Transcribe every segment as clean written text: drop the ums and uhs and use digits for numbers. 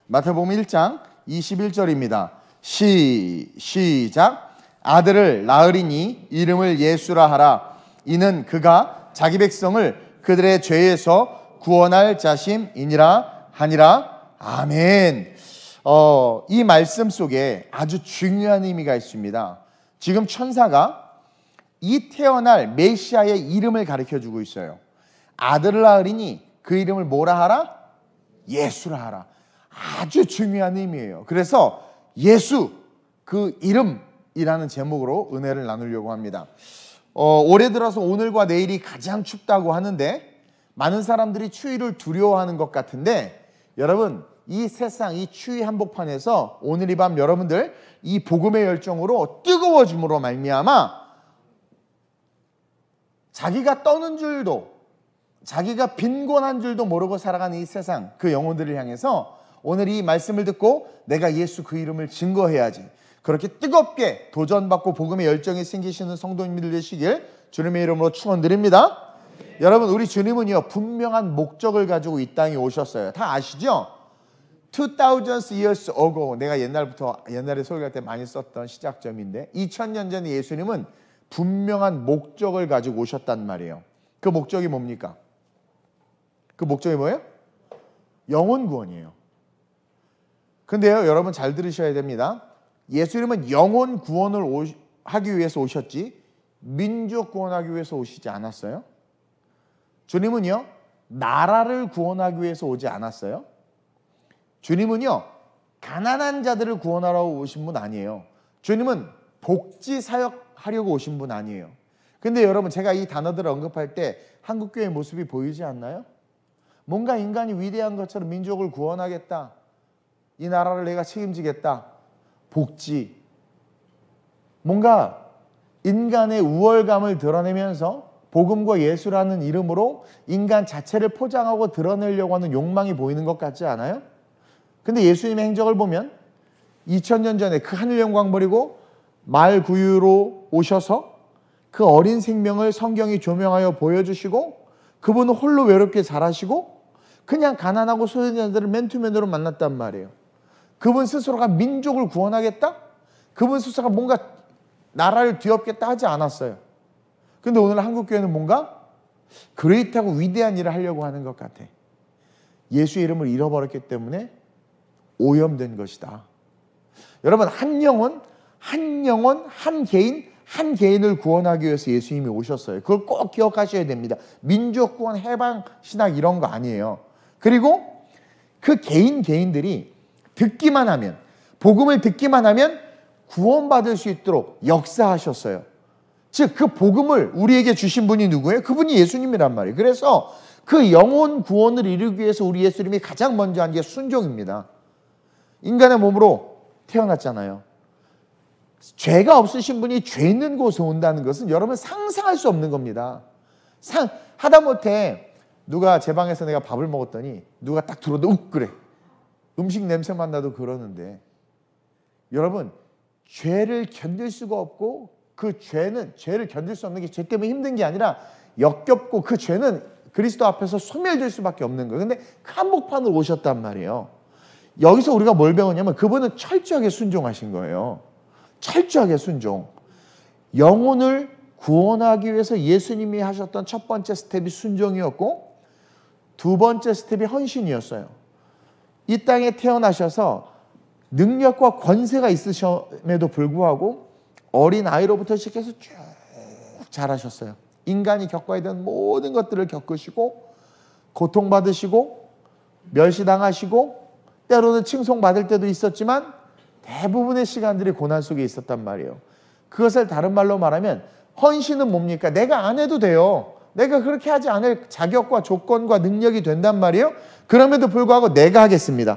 마태복음 1장 21절입니다. 시작. 아들을 낳으리니 이름을 예수라 하라. 이는 그가 자기 백성을 그들의 죄에서 구원할 자심이니라 하니라. 아멘. 이 말씀 속에 아주 중요한 의미가 있습니다. 지금 천사가 이 태어날 메시아의 이름을 가르쳐주고 있어요. 아들을 낳으리니 그 이름을 뭐라 하라? 예수라 하라. 아주 중요한 의미예요. 그래서 예수, 그 이름이라는 제목으로 은혜를 나누려고 합니다. 올해 들어서 오늘과 내일이 가장 춥다고 하는데 많은 사람들이 추위를 두려워하는 것 같은데, 여러분, 이 세상, 이 추위 한복판에서 오늘 이 밤 여러분들 이 복음의 열정으로 뜨거워짐으로 말미암아 자기가 떠는 줄도, 자기가 빈곤한 줄도 모르고 살아가는 이 세상, 그 영혼들을 향해서 오늘 이 말씀을 듣고 내가 예수 그 이름을 증거해야지, 그렇게 뜨겁게 도전받고 복음의 열정이 생기시는 성도님들 되시길 주님의 이름으로 축원드립니다. 여러분, 우리 주님은요 분명한 목적을 가지고 이 땅에 오셨어요. 다 아시죠? 2000 years ago, 내가 옛날에 설교할 때 많이 썼던 시작점인데, 2000년 전에 예수님은 분명한 목적을 가지고 오셨단 말이에요. 그 목적이 뭡니까? 그 목적이 뭐예요? 영혼 구원이에요. 근데요, 여러분 잘 들으셔야 됩니다. 예수님은 영혼 구원을 하기 위해서 오셨지 민족 구원하기 위해서 오시지 않았어요. 주님은요 나라를 구원하기 위해서 오지 않았어요. 주님은요 가난한 자들을 구원하러 오신 분 아니에요. 주님은 복지 사역하려고 오신 분 아니에요. 근데 여러분, 제가 이 단어들을 언급할 때 한국교회의 모습이 보이지 않나요? 뭔가 인간이 위대한 것처럼 민족을 구원하겠다, 이 나라를 내가 책임지겠다, 복지, 뭔가 인간의 우월감을 드러내면서 복음과 예수라는 이름으로 인간 자체를 포장하고 드러내려고 하는 욕망이 보이는 것 같지 않아요? 근데 예수님의 행적을 보면 2000년 전에 그 하늘 영광 버리고 말 구유로 오셔서 그 어린 생명을 성경이 조명하여 보여주시고, 그분은 홀로 외롭게 자라시고 그냥 가난하고 소외된 자들을 맨투맨으로 만났단 말이에요. 그분 스스로가 민족을 구원하겠다? 그분 스스로가 뭔가 나라를 뒤엎겠다 하지 않았어요. 근데 오늘 한국교회는 뭔가 그레이트하고 위대한 일을 하려고 하는 것 같아. 예수의 이름을 잃어버렸기 때문에 오염된 것이다. 여러분, 한 영혼, 한 개인을 구원하기 위해서 예수님이 오셨어요. 그걸 꼭 기억하셔야 됩니다. 민족 구원, 해방, 신학 이런 거 아니에요. 그리고 그 개인들이 듣기만 하면, 복음을 듣기만 하면 구원받을 수 있도록 역사하셨어요. 즉, 그 복음을 우리에게 주신 분이 누구예요? 그분이 예수님이란 말이에요. 그래서 그 영혼 구원을 이루기 위해서 우리 예수님이 가장 먼저 한 게 순종입니다. 인간의 몸으로 태어났잖아요. 죄가 없으신 분이 죄 있는 곳에 온다는 것은 여러분 상상할 수 없는 겁니다. 하다못해 누가 제 방에서 내가 밥을 먹었더니 누가 딱 들어오는데 그래, 음식 냄새만 나도 그러는데, 여러분 죄를 견딜 수가 없고, 그 죄를 견딜 수 없는 게 죄 때문에 힘든 게 아니라 역겹고, 그 죄는 그리스도 앞에서 소멸될 수밖에 없는 거예요. 근데 한복판으로 오셨단 말이에요. 여기서 우리가 뭘 배우냐면 그분은 철저하게 순종하신 거예요. 철저하게 순종. 영혼을 구원하기 위해서 예수님이 하셨던 첫 번째 스텝이 순종이었고, 두 번째 스텝이 헌신이었어요. 이 땅에 태어나셔서 능력과 권세가 있으심에도 불구하고 어린 아이로부터 시작해서 쭉 자라셨어요. 인간이 겪어야 되는 모든 것들을 겪으시고, 고통받으시고, 멸시당하시고, 때로는 칭송받을 때도 있었지만 대부분의 시간들이 고난 속에 있었단 말이에요. 그것을 다른 말로 말하면 헌신은 뭡니까? 내가 안 해도 돼요. 내가 그렇게 하지 않을 자격과 조건과 능력이 된단 말이에요. 그럼에도 불구하고 내가 하겠습니다.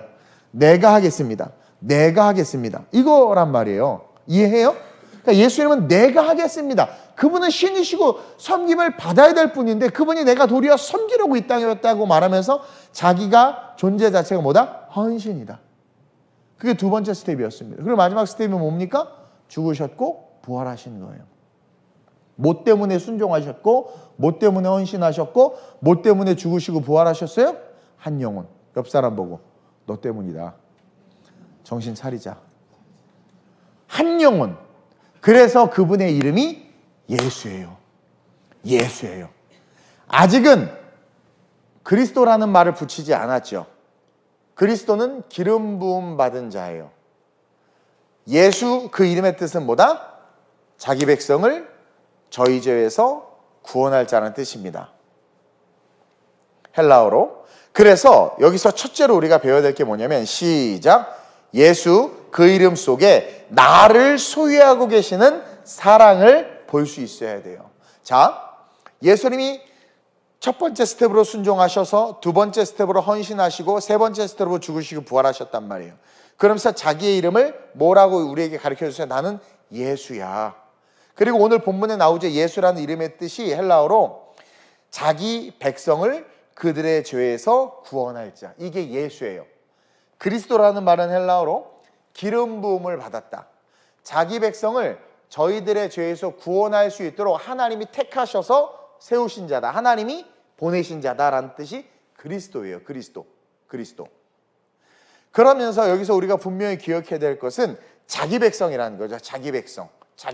이거란 말이에요. 이해해요? 그러니까 예수님은 내가 하겠습니다. 그분은 신이시고 섬김을 받아야 될 분인데, 그분이 내가 도리어 섬기려고 이 땅에 왔다고 말하면서 자기가 존재 자체가 뭐다? 헌신이다. 그게 두 번째 스텝이었습니다. 그리고 마지막 스텝이 뭡니까? 죽으셨고 부활하신 거예요. 뭐 때문에 순종하셨고, 뭐 때문에 헌신하셨고, 뭐 때문에 죽으시고 부활하셨어요? 한 영혼. 옆 사람 보고 너 때문이다. 정신 차리자. 한 영혼. 그래서 그분의 이름이 예수예요. 예수예요. 아직은 그리스도라는 말을 붙이지 않았죠. 그리스도는 기름 부음 받은 자예요. 예수 그 이름의 뜻은 뭐다? 자기 백성을 저희 죄에서 구원할 자라는 뜻입니다. 헬라어로. 그래서 여기서 첫째로 우리가 배워야 될 게 뭐냐면 시작. 예수 그 이름 속에 나를 소유하고 계시는 사랑을 볼 수 있어야 돼요. 자, 예수님이 첫 번째 스텝으로 순종하셔서 두 번째 스텝으로 헌신하시고 세 번째 스텝으로 죽으시고 부활하셨단 말이에요. 그러면서 자기의 이름을 뭐라고 우리에게 가르쳐 주세요? 나는 예수야. 그리고 오늘 본문에 나오죠. 예수라는 이름의 뜻이 헬라어로 자기 백성을 그들의 죄에서 구원할 자. 이게 예수예요. 그리스도라는 말은 헬라어로 기름 부음을 받았다. 자기 백성을 저희들의 죄에서 구원할 수 있도록 하나님이 택하셔서 세우신 자다. 하나님이 보내신 자다라는 뜻이 그리스도예요. 그리스도. 그러면서 여기서 우리가 분명히 기억해야 될 것은 자기 백성이라는 거죠. 자기 백성.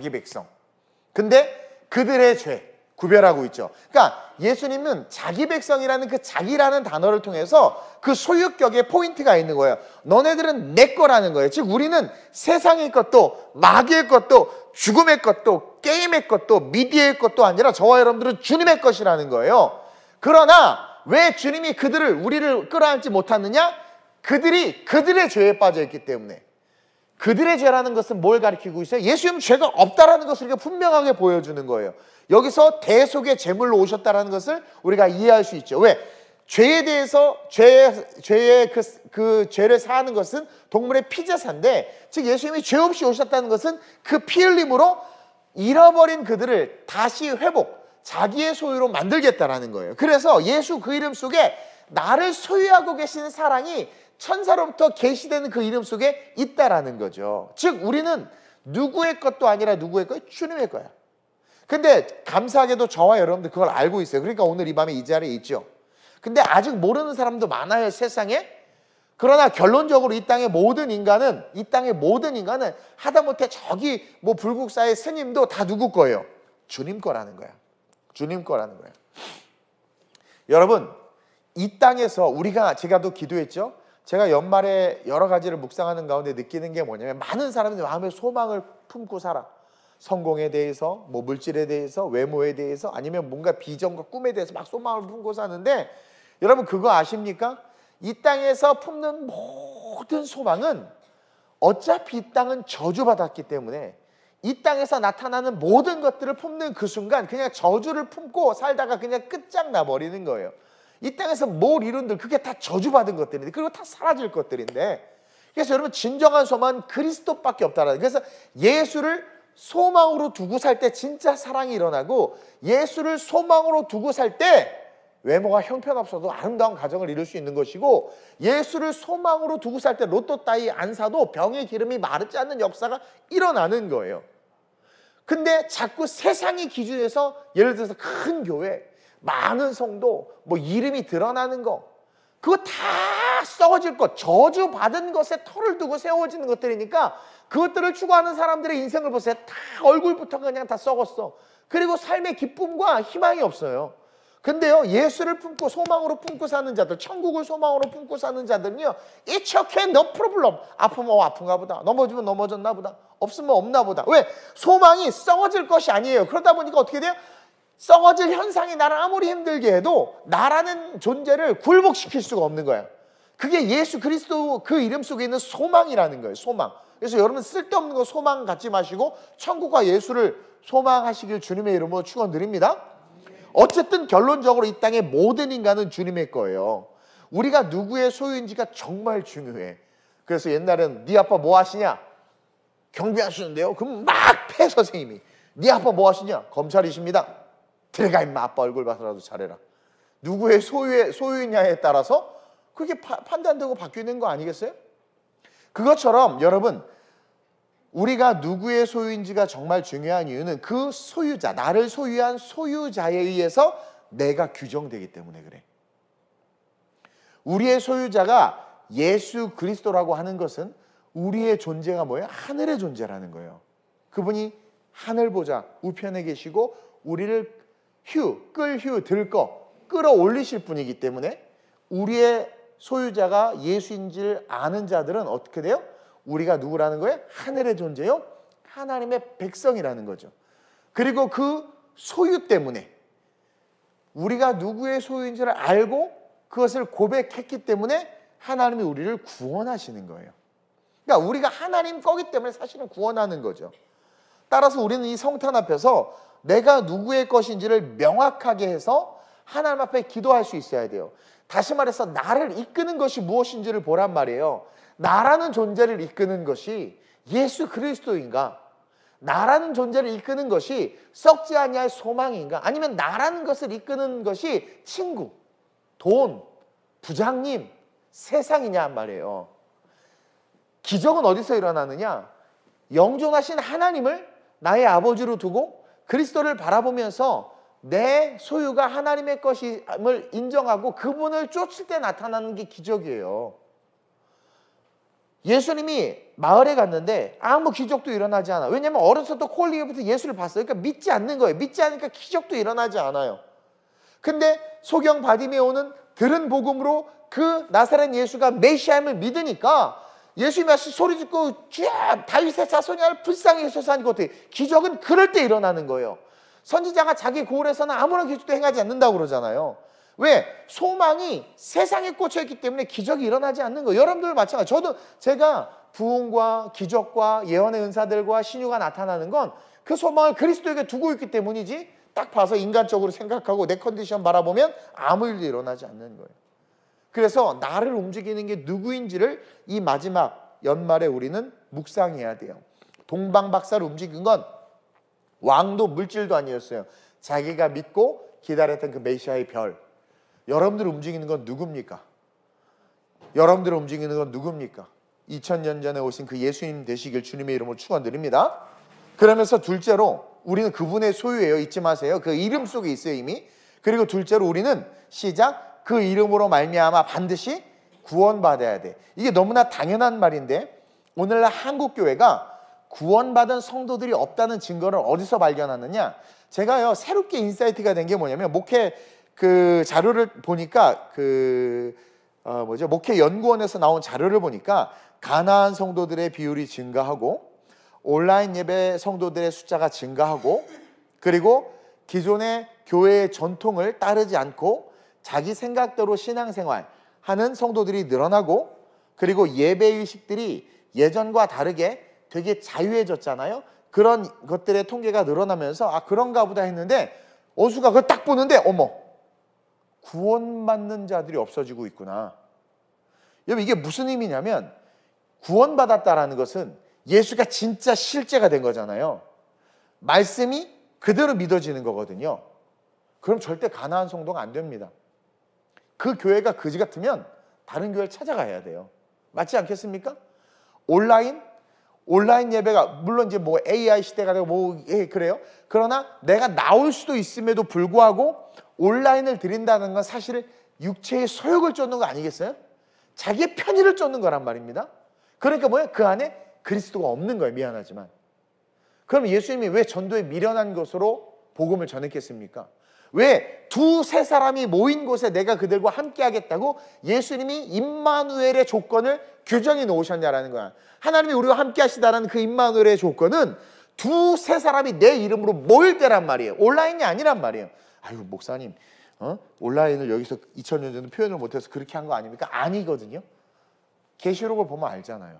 근데 그들의 죄 구별하고 있죠. 그러니까 예수님은 자기 백성이라는 그 자기라는 단어를 통해서 그 소유격에 포인트가 있는 거예요. 너네들은 내 거라는 거예요. 즉 우리는 세상의 것도 마귀의 것도 죽음의 것도 게임의 것도 미디어의 것도 아니라 저와 여러분들은 주님의 것이라는 거예요. 그러나 왜 주님이 우리를 끌어안지 못하느냐? 그들이 그들의 죄에 빠져있기 때문에. 그들의 죄라는 것은 뭘 가리키고 있어요? 예수님은 죄가 없다라는 것을 우리가 분명하게 보여주는 거예요. 여기서 대속의 제물로 오셨다라는 것을 우리가 이해할 수 있죠. 왜? 죄에 대해서 죄의 그 죄를 사하는 것은 동물의 피제사인데, 즉 예수님이 죄 없이 오셨다는 것은 그 피 흘림으로 잃어버린 그들을 다시 회복, 자기의 소유로 만들겠다라는 거예요. 그래서 예수 그 이름 속에 나를 소유하고 계시는 사랑이 천사로부터 계시되는 그 이름 속에 있다라는 거죠. 즉 우리는 누구의 것도 아니라 누구의 거예요? 주님의 거야. 근데 감사하게도 저와 여러분들 그걸 알고 있어요. 그러니까 오늘 이 밤에 이 자리에 있죠. 근데 아직 모르는 사람도 많아요, 세상에. 그러나 결론적으로 이 땅의 모든 인간은 하다못해 저기 뭐 불국사의 스님도 다 누구 거예요? 주님 거라는 거야. 주님 거라는 거야. 여러분, 이 땅에서 제가 또 기도했죠. 제가 연말에 여러 가지를 묵상하는 가운데 느끼는 게 뭐냐면 많은 사람들이 마음에 소망을 품고 살아. 성공에 대해서, 뭐 물질에 대해서, 외모에 대해서, 아니면 뭔가 비전과 꿈에 대해서 막 소망을 품고 사는데, 여러분 그거 아십니까? 이 땅에서 품는 모든 소망은 어차피 이 땅은 저주받았기 때문에 이 땅에서 나타나는 모든 것들을 품는 그 순간 그냥 저주를 품고 살다가 그냥 끝장나 버리는 거예요. 이 땅에서 뭘 이룬들 그게 다 저주받은 것들인데, 그리고 다 사라질 것들인데, 그래서 여러분 진정한 소망은 그리스도밖에 없다라는. 그래서 예수를 소망으로 두고 살 때 진짜 사랑이 일어나고, 예수를 소망으로 두고 살 때 외모가 형편없어도 아름다운 가정을 이룰 수 있는 것이고, 예수를 소망으로 두고 살 때 로또 따위 안 사도 병의 기름이 마르지 않는 역사가 일어나는 거예요. 근데 자꾸 세상의 기준에서, 예를 들어서 큰 교회, 많은 성도, 뭐 이름이 드러나는 거, 그거 다 썩어질 것, 저주받은 것에 털을 두고 세워지는 것들이니까 그것들을 추구하는 사람들의 인생을 보세요. 다 얼굴부터 그냥 다 썩었어. 그리고 삶의 기쁨과 희망이 없어요. 근데요, 예수를 품고 소망으로 품고 사는 자들, 천국을 소망으로 품고 사는 자들은요, It's okay, no problem. 아프면 아픈가 보다, 넘어지면 넘어졌나 보다, 없으면 없나 보다. 왜? 소망이 썩어질 것이 아니에요. 그러다 보니까 어떻게 돼요? 썩어질 현상이 나를 아무리 힘들게 해도 나라는 존재를 굴복시킬 수가 없는 거야. 그게 예수 그리스도 그 이름 속에 있는 소망이라는 거예요. 소망. 그래서 여러분 쓸데없는 거 소망 갖지 마시고 천국과 예수를 소망하시길 주님의 이름으로 축원드립니다. 어쨌든 결론적으로 이 땅의 모든 인간은 주님의 거예요. 우리가 누구의 소유인지가 정말 중요해. 그래서 옛날에는 네 아빠 뭐 하시냐? 경비하시는데요. 그럼 막 패 선생님이. 네 아빠 뭐 하시냐? 검찰이십니다. 들어가 임마, 아빠 얼굴 봐서라도 잘해라. 누구의 소유냐에 따라서 그게 판단되고 바뀌는 거 아니겠어요? 그것처럼 여러분, 우리가 누구의 소유인지가 정말 중요한 이유는 그 소유자, 나를 소유한 소유자에 의해서 내가 규정되기 때문에 그래. 우리의 소유자가 예수 그리스도라고 하는 것은 우리의 존재가 뭐예요? 하늘의 존재라는 거예요. 그분이 하늘 보좌 우편에 계시고 우리를 들거 끌어올리실 분이기 때문에 우리의 소유자가 예수인지를 아는 자들은 어떻게 돼요? 우리가 누구라는 거예요? 하늘의 존재요? 하나님의 백성이라는 거죠. 그리고 그 소유 때문에 우리가 누구의 소유인지를 알고 그것을 고백했기 때문에 하나님이 우리를 구원하시는 거예요. 그러니까 우리가 하나님 거기 때문에 사실은 구원하는 거죠. 따라서 우리는 이 성탄 앞에서 내가 누구의 것인지를 명확하게 해서 하나님 앞에 기도할 수 있어야 돼요. 다시 말해서 나를 이끄는 것이 무엇인지를 보란 말이에요. 나라는 존재를 이끄는 것이 예수 그리스도인가? 나라는 존재를 이끄는 것이 썩지 아니할 소망인가? 아니면 나라는 것을 이끄는 것이 친구, 돈, 부장님, 세상이냐 말이에요. 기적은 어디서 일어나느냐? 영존하신 하나님을 나의 아버지로 두고 그리스도를 바라보면서 내 소유가 하나님의 것임을 인정하고 그분을 쫓을 때 나타나는 게 기적이에요. 예수님이 마을에 갔는데 아무 기적도 일어나지 않아. 왜냐하면 어렸을 때 콜리에부터 예수를 봤어요. 그러니까 믿지 않는 거예요. 믿지 않으니까 기적도 일어나지 않아요. 근데 소경 바디메오는 들은 복음으로 그 나사렛 예수가 메시아임을 믿으니까 예수님이 다시 소리 짓고 주여 다윗의 자손이여 불쌍히 여소서 하는 것도 기적은 그럴 때 일어나는 거예요. 선지자가 자기 고을에서는 아무런 기적도 행하지 않는다고 그러잖아요. 왜? 소망이 세상에 꽂혀있기 때문에 기적이 일어나지 않는 거예요. 여러분들 마찬가지. 제가 부흥과 기적과 예언의 은사들과 신유가 나타나는 건 그 소망을 그리스도에게 두고 있기 때문이지 딱 봐서 인간적으로 생각하고 내 컨디션 바라보면 아무 일도 일어나지 않는 거예요. 그래서 나를 움직이는 게 누구인지를 이 마지막 연말에 우리는 묵상해야 돼요. 동방박사를 움직인 건 왕도 물질도 아니었어요. 자기가 믿고 기다렸던 그 메시아의 별. 여러분들 움직이는 건 누굽니까? 여러분들 움직이는 건 누굽니까? 2000년 전에 오신 그 예수님 되시길 주님의 이름으로 축원드립니다. 그러면서 둘째로 우리는 그분의 소유예요. 잊지 마세요. 그 이름 속에 있어요 이미. 그리고 둘째로 우리는 시작 그 이름으로 말미암아 반드시 구원받아야 돼. 이게 너무나 당연한 말인데 오늘날 한국 교회가 구원받은 성도들이 없다는 증거를 어디서 발견하느냐? 제가요 새롭게 인사이트가 된 게 뭐냐면 목회 그 자료를 보니까 목회 연구원에서 나온 자료를 보니까 가나안 성도들의 비율이 증가하고 온라인 예배 성도들의 숫자가 증가하고 그리고 기존의 교회의 전통을 따르지 않고 자기 생각대로 신앙생활 하는 성도들이 늘어나고 그리고 예배의식들이 예전과 다르게 되게 자유해졌잖아요. 그런 것들의 통계가 늘어나면서 그런가 보다 했는데 어수가 그걸 딱 보는데 어머 구원받는 자들이 없어지고 있구나. 여러분 이게 무슨 의미냐면 구원받았다라는 것은 예수가 진짜 실제가 된 거잖아요. 말씀이 그대로 믿어지는 거거든요. 그럼 절대 가나안 성도가 안 됩니다. 그 교회가 그지 같으면 다른 교회를 찾아가야 돼요. 맞지 않겠습니까? 온라인 예배가 물론 이제 뭐 AI 시대가 되고 그래요. 그러나 내가 나올 수도 있음에도 불구하고 온라인을 드린다는 건 사실 육체의 소욕을 쫓는 거 아니겠어요? 자기의 편의를 쫓는 거란 말입니다. 그러니까 뭐예요? 그 안에 그리스도가 없는 거예요. 미안하지만. 그럼 예수님이 왜 전도에 미련한 것으로 복음을 전했겠습니까? 왜 두세 사람이 모인 곳에 내가 그들과 함께 하겠다고 예수님이 임마누엘의 조건을 규정해 놓으셨냐라는 거야. 하나님이 우리와 함께 하시다라는 그 임마누엘의 조건은 두세 사람이 내 이름으로 모일 때란 말이에요. 온라인이 아니란 말이에요. 아이고 목사님 온라인을 여기서 2000년 전에 표현을 못해서 그렇게 한 거 아닙니까? 아니거든요. 계시록을 보면 알잖아요.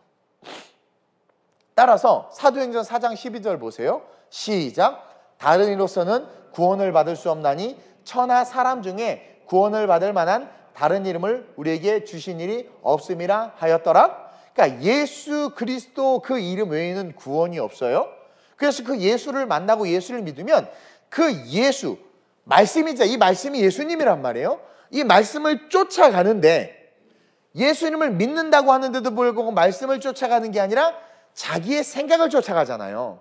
따라서 사도행전 4장 12절 보세요. 시작. 다른 이로서는 구원을 받을 수 없나니 천하 사람 중에 구원을 받을 만한 다른 이름을 우리에게 주신 일이 없음이라 하였더라. 그러니까 예수 그리스도 그 이름 외에는 구원이 없어요. 그래서 그 예수를 만나고 예수를 믿으면 그 예수 말씀이자 이 말씀이 예수님이란 말이에요. 이 말씀을 쫓아가는데 예수님을 믿는다고 하는데도 불구하고 말씀을 쫓아가는 게 아니라 자기의 생각을 쫓아가잖아요.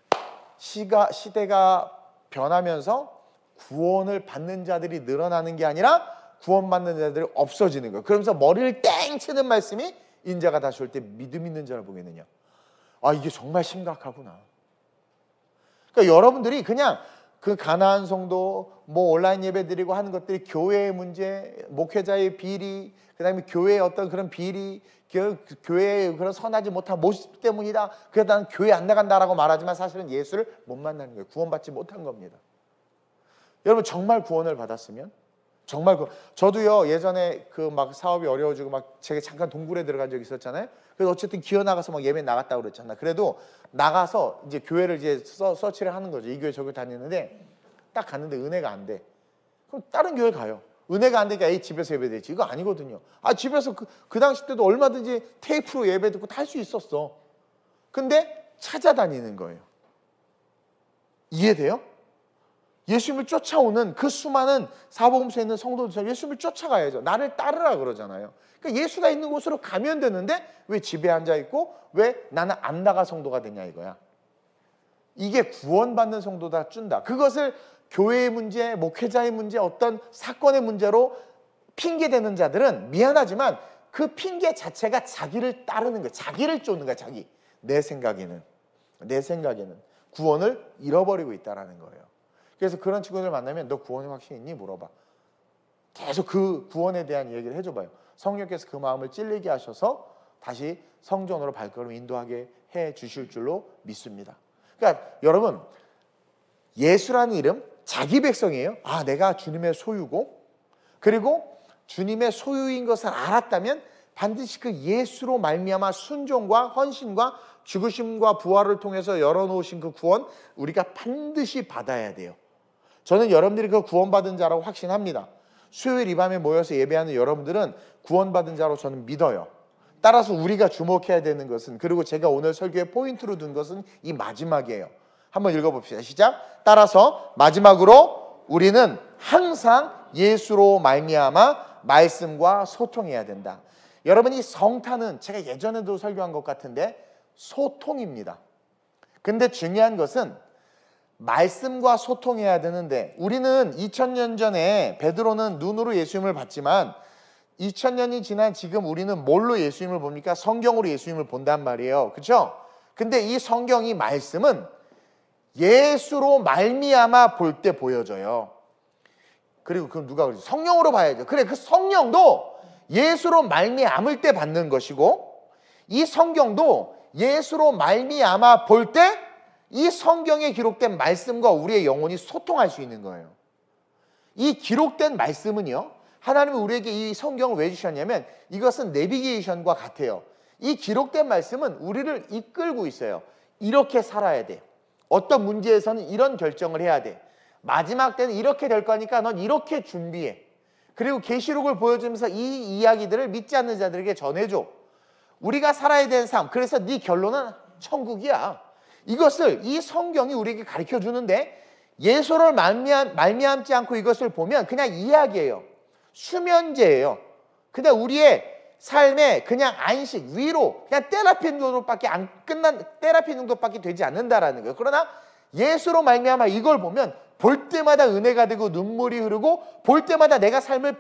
시대가 변하면서 구원을 받는 자들이 늘어나는 게 아니라 구원받는 자들이 없어지는 거예요. 그러면서 머리를 땡 치는 말씀이 인자가 다시 올 때 믿음 있는 자를 보겠느냐. 아, 이게 정말 심각하구나. 그러니까 여러분들이 그냥 그 가나안 성도, 뭐 온라인 예배 드리고 하는 것들이 교회의 문제, 목회자의 비리, 그다음에 교회의 어떤 그런 비리, 교회의 그런 선하지 못한 모습 때문이다. 그래서 나는 교회 안 나간다라고 말하지만 사실은 예수를 못 만나는 거예요. 구원받지 못한 겁니다. 여러분 정말 구원을 받았으면, 정말 저도요 예전에 그 막 사업이 어려워지고 막 제가 잠깐 동굴에 들어간 적이 있었잖아요. 그래서 어쨌든 기어 나가서 막 예배 나갔다고 그랬잖아. 그래도 나가서 이제 교회를 이제 서치를 하는 거죠. 이 교회 저 교회 다니는데 딱 갔는데 은혜가 안 돼. 그럼 다른 교회 가요. 은혜가 안 되니까 에이 집에서 예배 되지. 이거 아니거든요. 아 집에서 그 당시 때도 얼마든지 테이프로 예배 듣고 다 할 수 있었어. 근데 찾아다니는 거예요. 이해돼요? 예수님을 쫓아오는 그 수많은 사복음서에 있는 성도들처럼 예수님을 쫓아가야죠. 나를 따르라 그러잖아요. 그러니까 예수가 있는 곳으로 가면 되는데 왜 집에 앉아있고 왜 나는 안 나가 성도가 되냐 이거야. 이게 구원받는 성도다 준다. 그것을 교회의 문제, 목회자의 문제, 어떤 사건의 문제로 핑계대는 자들은 미안하지만 그 핑계 자체가 자기를 따르는 거야. 자기를 쫓는 거야. 자기. 내 생각에는 구원을 잃어버리고 있다는 거예요. 그래서 그런 친구들 만나면 너 구원이 확신이 있니? 물어봐. 계속 그 구원에 대한 얘기를 해줘봐요. 성령께서 그 마음을 찔리게 하셔서 다시 성전으로 발걸음 인도하게 해 주실 줄로 믿습니다. 그러니까 여러분 예수라는 이름 자기 백성이에요. 아 내가 주님의 소유고 그리고 주님의 소유인 것을 알았다면 반드시 그 예수로 말미암아 순종과 헌신과 죽으심과 부활을 통해서 열어놓으신 그 구원 우리가 반드시 받아야 돼요. 저는 여러분들이 그 구원받은 자라고 확신합니다. 수요일 이 밤에 모여서 예배하는 여러분들은 구원받은 자로 저는 믿어요. 따라서 우리가 주목해야 되는 것은 그리고 제가 오늘 설교의 포인트로 둔 것은 이 마지막이에요. 한번 읽어봅시다. 시작. 따라서 마지막으로 우리는 항상 예수로 말미암아 말씀과 소통해야 된다. 여러분 이 성탄은 제가 예전에도 설교한 것 같은데 소통입니다. 근데 중요한 것은 말씀과 소통해야 되는데 우리는 2000년 전에 베드로는 눈으로 예수님을 봤지만 2000년이 지난 지금 우리는 뭘로 예수님을 봅니까? 성경으로 예수님을 본단 말이에요. 그렇죠? 근데 이 성경이 말씀은 예수로 말미암아 볼 때 보여져요. 그리고 그럼 누가 그러지? 성령으로 봐야죠. 그래 그 성령도 예수로 말미암을 때 받는 것이고 이 성경도 예수로 말미암아 볼 때 이 성경에 기록된 말씀과 우리의 영혼이 소통할 수 있는 거예요. 이 기록된 말씀은요. 하나님이 우리에게 이 성경을 왜 주셨냐면 이것은 내비게이션과 같아요. 이 기록된 말씀은 우리를 이끌고 있어요. 이렇게 살아야 돼. 어떤 문제에서는 이런 결정을 해야 돼. 마지막 때는 이렇게 될 거니까 넌 이렇게 준비해. 그리고 계시록을 보여주면서 이 이야기들을 믿지 않는 자들에게 전해줘. 우리가 살아야 되는 삶. 그래서 네 결론은 천국이야. 이것을 이 성경이 우리에게 가르쳐 주는데 예수를 말미암지 않고 이것을 보면 그냥 이야기예요. 수면제예요. 근데 우리의 삶에 그냥 안식, 위로, 그냥 테라피 정도밖에 안 끝난 테라피 정도밖에 되지 않는다라는 거예요. 그러나 예수로 말미암아 이걸 보면 볼 때마다 은혜가 되고 눈물이 흐르고 볼 때마다 내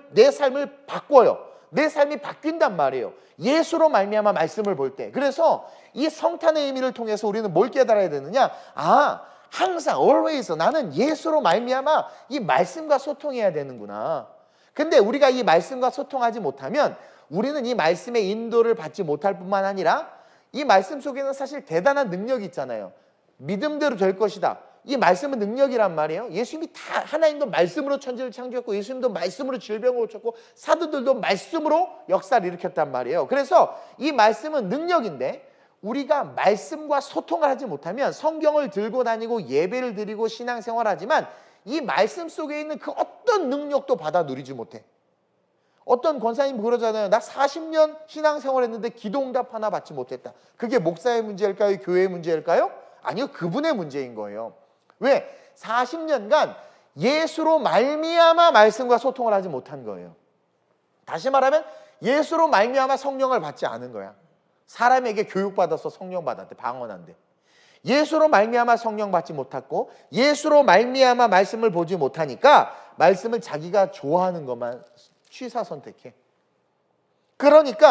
삶을 바꿔요. 내 삶이 바뀐단 말이에요. 예수로 말미암아 말씀을 볼 때. 그래서 이 성탄의 의미를 통해서 우리는 뭘 깨달아야 되느냐? 아, 항상 always 나는 예수로 말미암아 이 말씀과 소통해야 되는구나. 근데 우리가 이 말씀과 소통하지 못하면 우리는 이 말씀의 인도를 받지 못할 뿐만 아니라 이 말씀 속에는 사실 대단한 능력이 있잖아요. 믿음대로 될 것이다. 이 말씀은 능력이란 말이에요. 예수님이 다 하나님도 말씀으로 천지를 창조했고 예수님도 말씀으로 질병을 고쳤고 사도들도 말씀으로 역사를 일으켰단 말이에요. 그래서 이 말씀은 능력인데 우리가 말씀과 소통을 하지 못하면 성경을 들고 다니고 예배를 드리고 신앙생활하지만 이 말씀 속에 있는 그 어떤 능력도 받아 누리지 못해. 어떤 권사님 그러잖아요. 나 40년 신앙생활했는데 기도응답 하나 받지 못했다. 그게 목사의 문제일까요? 교회의 문제일까요? 아니요. 그분의 문제인 거예요. 왜? 40년간 예수로 말미암아 말씀과 소통을 하지 못한 거예요. 다시 말하면 예수로 말미암아 성령을 받지 않은 거야. 사람에게 교육받아서 성령 받았대. 방언한대. 예수로 말미암아 성령 받지 못했고 예수로 말미암아 말씀을 보지 못하니까 말씀을 자기가 좋아하는 것만 취사 선택해. 그러니까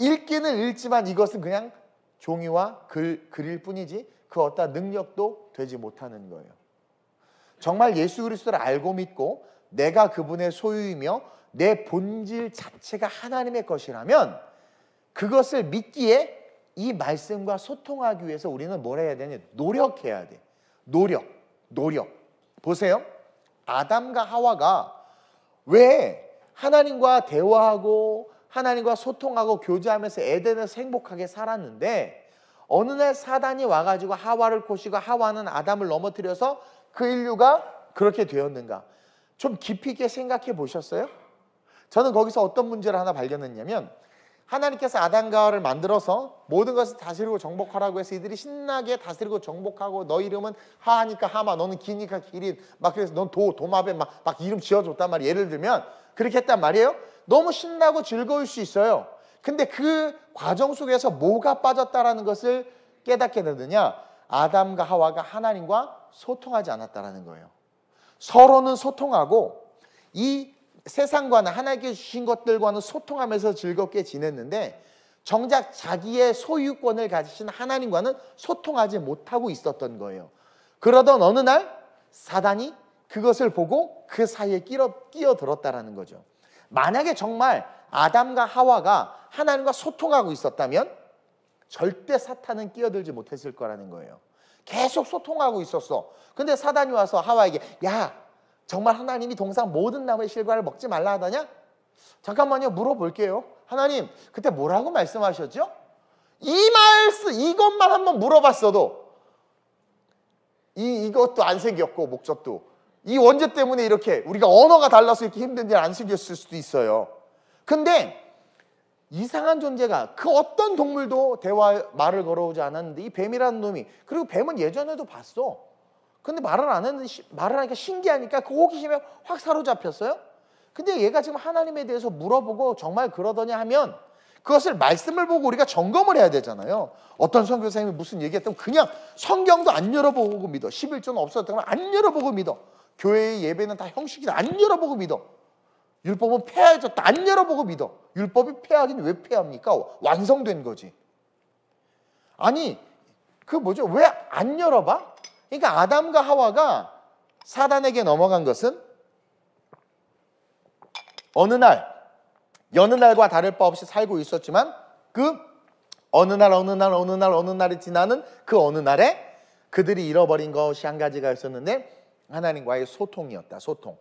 읽기는 읽지만 이것은 그냥 종이와 글일 뿐이지 그 어떤 능력도 되지 못하는 거예요. 정말 예수 그리스도를 알고 믿고 내가 그분의 소유이며 내 본질 자체가 하나님의 것이라면 그것을 믿기에 이 말씀과 소통하기 위해서 우리는 뭘 해야 되냐? 노력해야 돼. 노력. 보세요. 아담과 하와가 왜 하나님과 대화하고 하나님과 소통하고 교제하면서 에덴에서 행복하게 살았는데 어느 날 사단이 와가지고 하와를 꼬시고 하와는 아담을 넘어뜨려서 그 인류가 그렇게 되었는가? 좀 깊이 있게 생각해 보셨어요? 저는 거기서 어떤 문제를 하나 발견했냐면 하나님께서 아담과 하와를 만들어서 모든 것을 다스리고 정복하라고 해서 이들이 신나게 다스리고 정복하고 너 이름은 하하니까 하마, 너는 기니까 기린, 막 그래서 넌 도마뱀 막 이름 지어줬단 말이에요. 예를 들면 그렇게 했단 말이에요. 너무 신나고 즐거울 수 있어요. 근데 그 과정 속에서 뭐가 빠졌다라는 것을 깨닫게 되느냐? 아담과 하와가 하나님과 소통하지 않았다라는 거예요. 서로는 소통하고 이 세상과는 하나님께 주신 것들과는 소통하면서 즐겁게 지냈는데 정작 자기의 소유권을 가지신 하나님과는 소통하지 못하고 있었던 거예요. 그러던 어느 날 사단이 그것을 보고 그 사이에 끼어들었다라는 거죠. 만약에 정말 아담과 하와가 하나님과 소통하고 있었다면 절대 사탄은 끼어들지 못했을 거라는 거예요. 계속 소통하고 있었어. 근데 사단이 와서 하와에게 야, 정말 하나님이 동상 모든 나무의 실과를 먹지 말라 하다냐? 잠깐만요, 물어볼게요. 하나님, 그때 뭐라고 말씀하셨죠? 이것만 한번 물어봤어도 이것도 안 생겼고 목적도 이 원죄 때문에 이렇게 우리가 언어가 달라서 이렇게 힘든 일 안 생겼을 수도 있어요. 근데 이상한 존재가 그 어떤 동물도 말을 걸어오지 않았는데 이 뱀이라는 놈이, 그리고 뱀은 예전에도 봤어. 근데 말을 안 했는데 말을 하니까 신기하니까 그 호기심에 확 사로잡혔어요. 근데 얘가 지금 하나님에 대해서 물어보고 정말 그러더냐 하면 그것을 말씀을 보고 우리가 점검을 해야 되잖아요. 어떤 선교사님이 무슨 얘기했다면 그냥 성경도 안 열어보고 믿어. 11조는 없었다면 안 열어보고 믿어. 교회의 예배는 다 형식이다. 안 열어보고 믿어. 율법은 폐하해졌다. 안 열어보고 믿어. 율법이 폐하긴 왜 폐합니까? 완성된 거지. 아니 그 뭐죠? 왜 안 열어봐? 그러니까 아담과 하와가 사단에게 넘어간 것은 어느 날 여느 날과 다를 바 없이 살고 있었지만 그 어느 날이 지나는 그 어느 날에 그들이 잃어버린 것이 한 가지가 있었는데 하나님과의 소통이었다. 소통.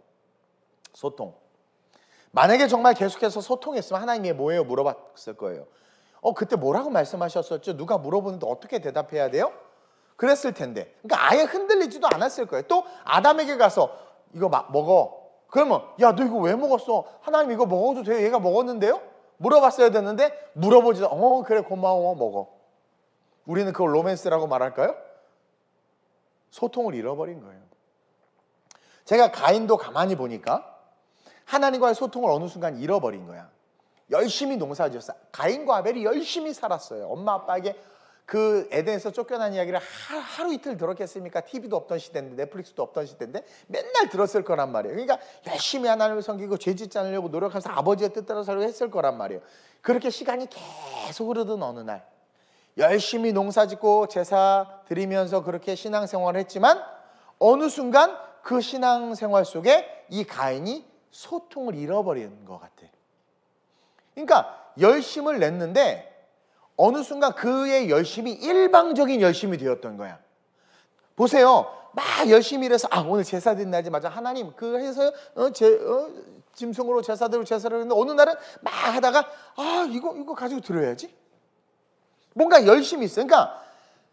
만약에 정말 계속해서 소통했으면 하나님이 뭐예요? 물어봤을 거예요. 그때 뭐라고 말씀하셨었죠? 누가 물어보는데 어떻게 대답해야 돼요? 그랬을 텐데. 그러니까 아예 흔들리지도 않았을 거예요. 또 아담에게 가서 이거 먹어. 그러면 야, 너 이거 왜 먹었어? 하나님 이거 먹어도 돼요? 얘가 먹었는데요? 물어봤어야 되는데 물어보지도 그래 고마워 먹어. 우리는 그걸 로맨스라고 말할까요? 소통을 잃어버린 거예요. 제가 가인도 가만히 보니까 하나님과의 소통을 어느 순간 잃어버린 거야. 열심히 농사지었어. 가인과 아벨이 열심히 살았어요. 엄마 아빠에게 그 에덴에서 쫓겨난 이야기를 하루 이틀 들었겠습니까? TV도 없던 시대인데 넷플릭스도 없던 시대인데 맨날 들었을 거란 말이에요. 그러니까 열심히 하나님을 섬기고 죄 짓지 않으려고 노력하면서 아버지의 뜻대로 살려고 했을 거란 말이에요. 그렇게 시간이 계속 흐르던 어느 날 열심히 농사짓고 제사 드리면서 그렇게 신앙생활을 했지만 어느 순간 그 신앙생활 속에 이 가인이 소통을 잃어버리는 것 같아. 그러니까 열심을 냈는데 어느 순간 그의 열심이 일방적인 열심이 되었던 거야. 보세요. 막 열심히 일해서 오늘 제사 드린 날이지. 맞아. 하나님 그 해서 짐승으로 제사를 했는데 어느 날은 막 하다가 이거 가지고 드려야지. 뭔가 열심히 있어. 그러니까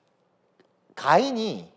가인이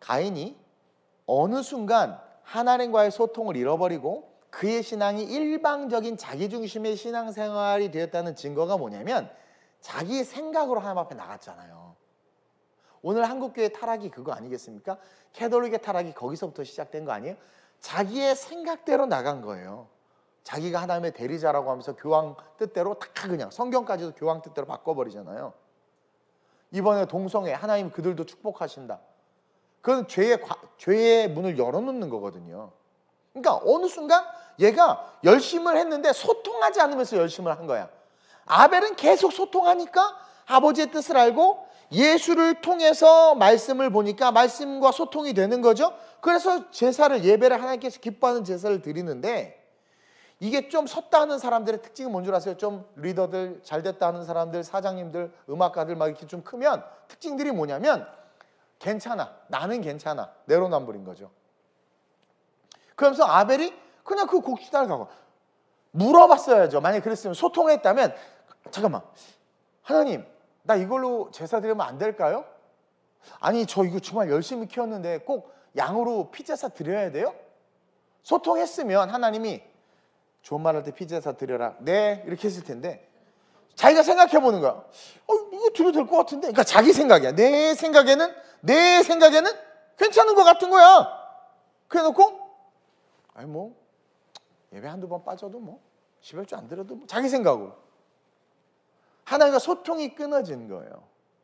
어느 순간 하나님과의 소통을 잃어버리고 그의 신앙이 일방적인 자기중심의 신앙생활이 되었다는 증거가 뭐냐면 자기 생각으로 하나님 앞에 나갔잖아요. 오늘 한국교회 타락이 그거 아니겠습니까? 캐톨릭의 타락이 거기서부터 시작된 거 아니에요? 자기의 생각대로 나간 거예요. 자기가 하나님의 대리자라고 하면서 교황 뜻대로 다 그냥 성경까지도 교황 뜻대로 바꿔버리잖아요. 이번에 동성애 하나님 그들도 축복하신다. 그건 죄의 문을 열어놓는 거거든요. 그러니까 어느 순간 얘가 열심을 했는데 소통하지 않으면서 열심을 한 거야. 아벨은 계속 소통하니까 아버지의 뜻을 알고 예수를 통해서 말씀을 보니까 말씀과 소통이 되는 거죠. 그래서 제사를, 예배를 하나님께서 기뻐하는 제사를 드리는데, 이게 좀 섰다 하는 사람들의 특징은 뭔 줄 아세요? 좀 리더들, 잘됐다 하는 사람들, 사장님들, 음악가들 막 이렇게 좀 크면 특징들이 뭐냐면, 괜찮아, 나는 괜찮아, 내로남불인 거죠. 그러면서 아벨이 그냥 그 곡식단을 가고 물어봤어야죠. 만약에 그랬으면, 소통했다면, 잠깐만, 하나님, 나 이걸로 제사 드리면 안 될까요? 아니, 저 이거 정말 열심히 키웠는데 꼭 양으로 피제사 드려야 돼요? 소통했으면 하나님이 좋은 말 할 때 피제사 드려라, 네, 이렇게 했을 텐데, 자기가 생각해 보는 거야. 이거 드려도 될 것 같은데. 그러니까 자기 생각이야. 내 생각에는 괜찮은 것 같은 거야. 그래 놓고, 아니 뭐 예배 한두 번 빠져도 뭐 10여 주 안 들어도 뭐, 자기 생각으로. 하나님과 소통이 끊어진 거예요.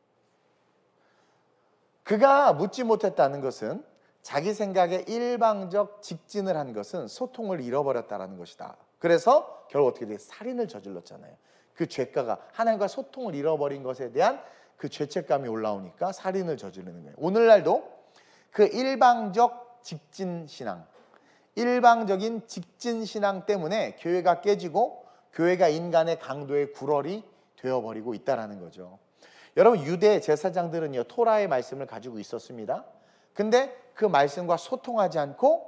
그가 묻지 못했다는 것은, 자기 생각에 일방적 직진을 한 것은 소통을 잃어버렸다는 것이다. 그래서 결국 어떻게 돼? 살인을 저질렀잖아요. 그 죄가가, 하나님과 소통을 잃어버린 것에 대한 그 죄책감이 올라오니까 살인을 저지르는 거예요. 오늘날도 그 일방적 직진 신앙, 일방적인 직진 신앙 때문에 교회가 깨지고 교회가 인간의 강도의 구럴이 되어버리고 있다는 거죠. 여러분, 유대 제사장들은요, 토라의 말씀을 가지고 있었습니다. 근데 그 말씀과 소통하지 않고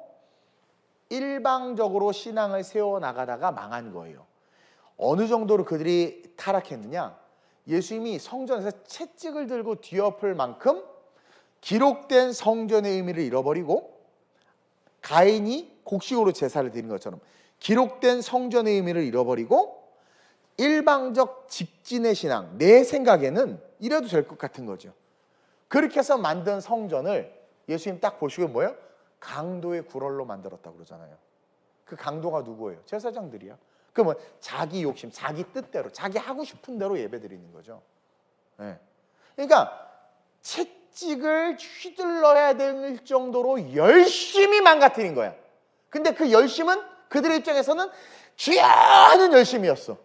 일방적으로 신앙을 세워나가다가 망한 거예요. 어느 정도로 그들이 타락했느냐, 예수님이 성전에서 채찍을 들고 뒤엎을 만큼 기록된 성전의 의미를 잃어버리고, 가인이 곡식으로 제사를 드린 것처럼 기록된 성전의 의미를 잃어버리고 일방적 직진의 신앙, 내 생각에는 이래도 될 것 같은 거죠. 그렇게 해서 만든 성전을 예수님 딱 보시고 뭐예요? 강도의 구럴로 만들었다고 그러잖아요. 그 강도가 누구예요? 제사장들이야. 그러면 자기 욕심, 자기 뜻대로, 자기 하고 싶은 대로 예배 드리는 거죠. 네. 그러니까 채찍을 휘둘러야 될 정도로 열심히 망가뜨린 거야. 근데 그 열심은 그들의 입장에서는 귀하는 열심이었어.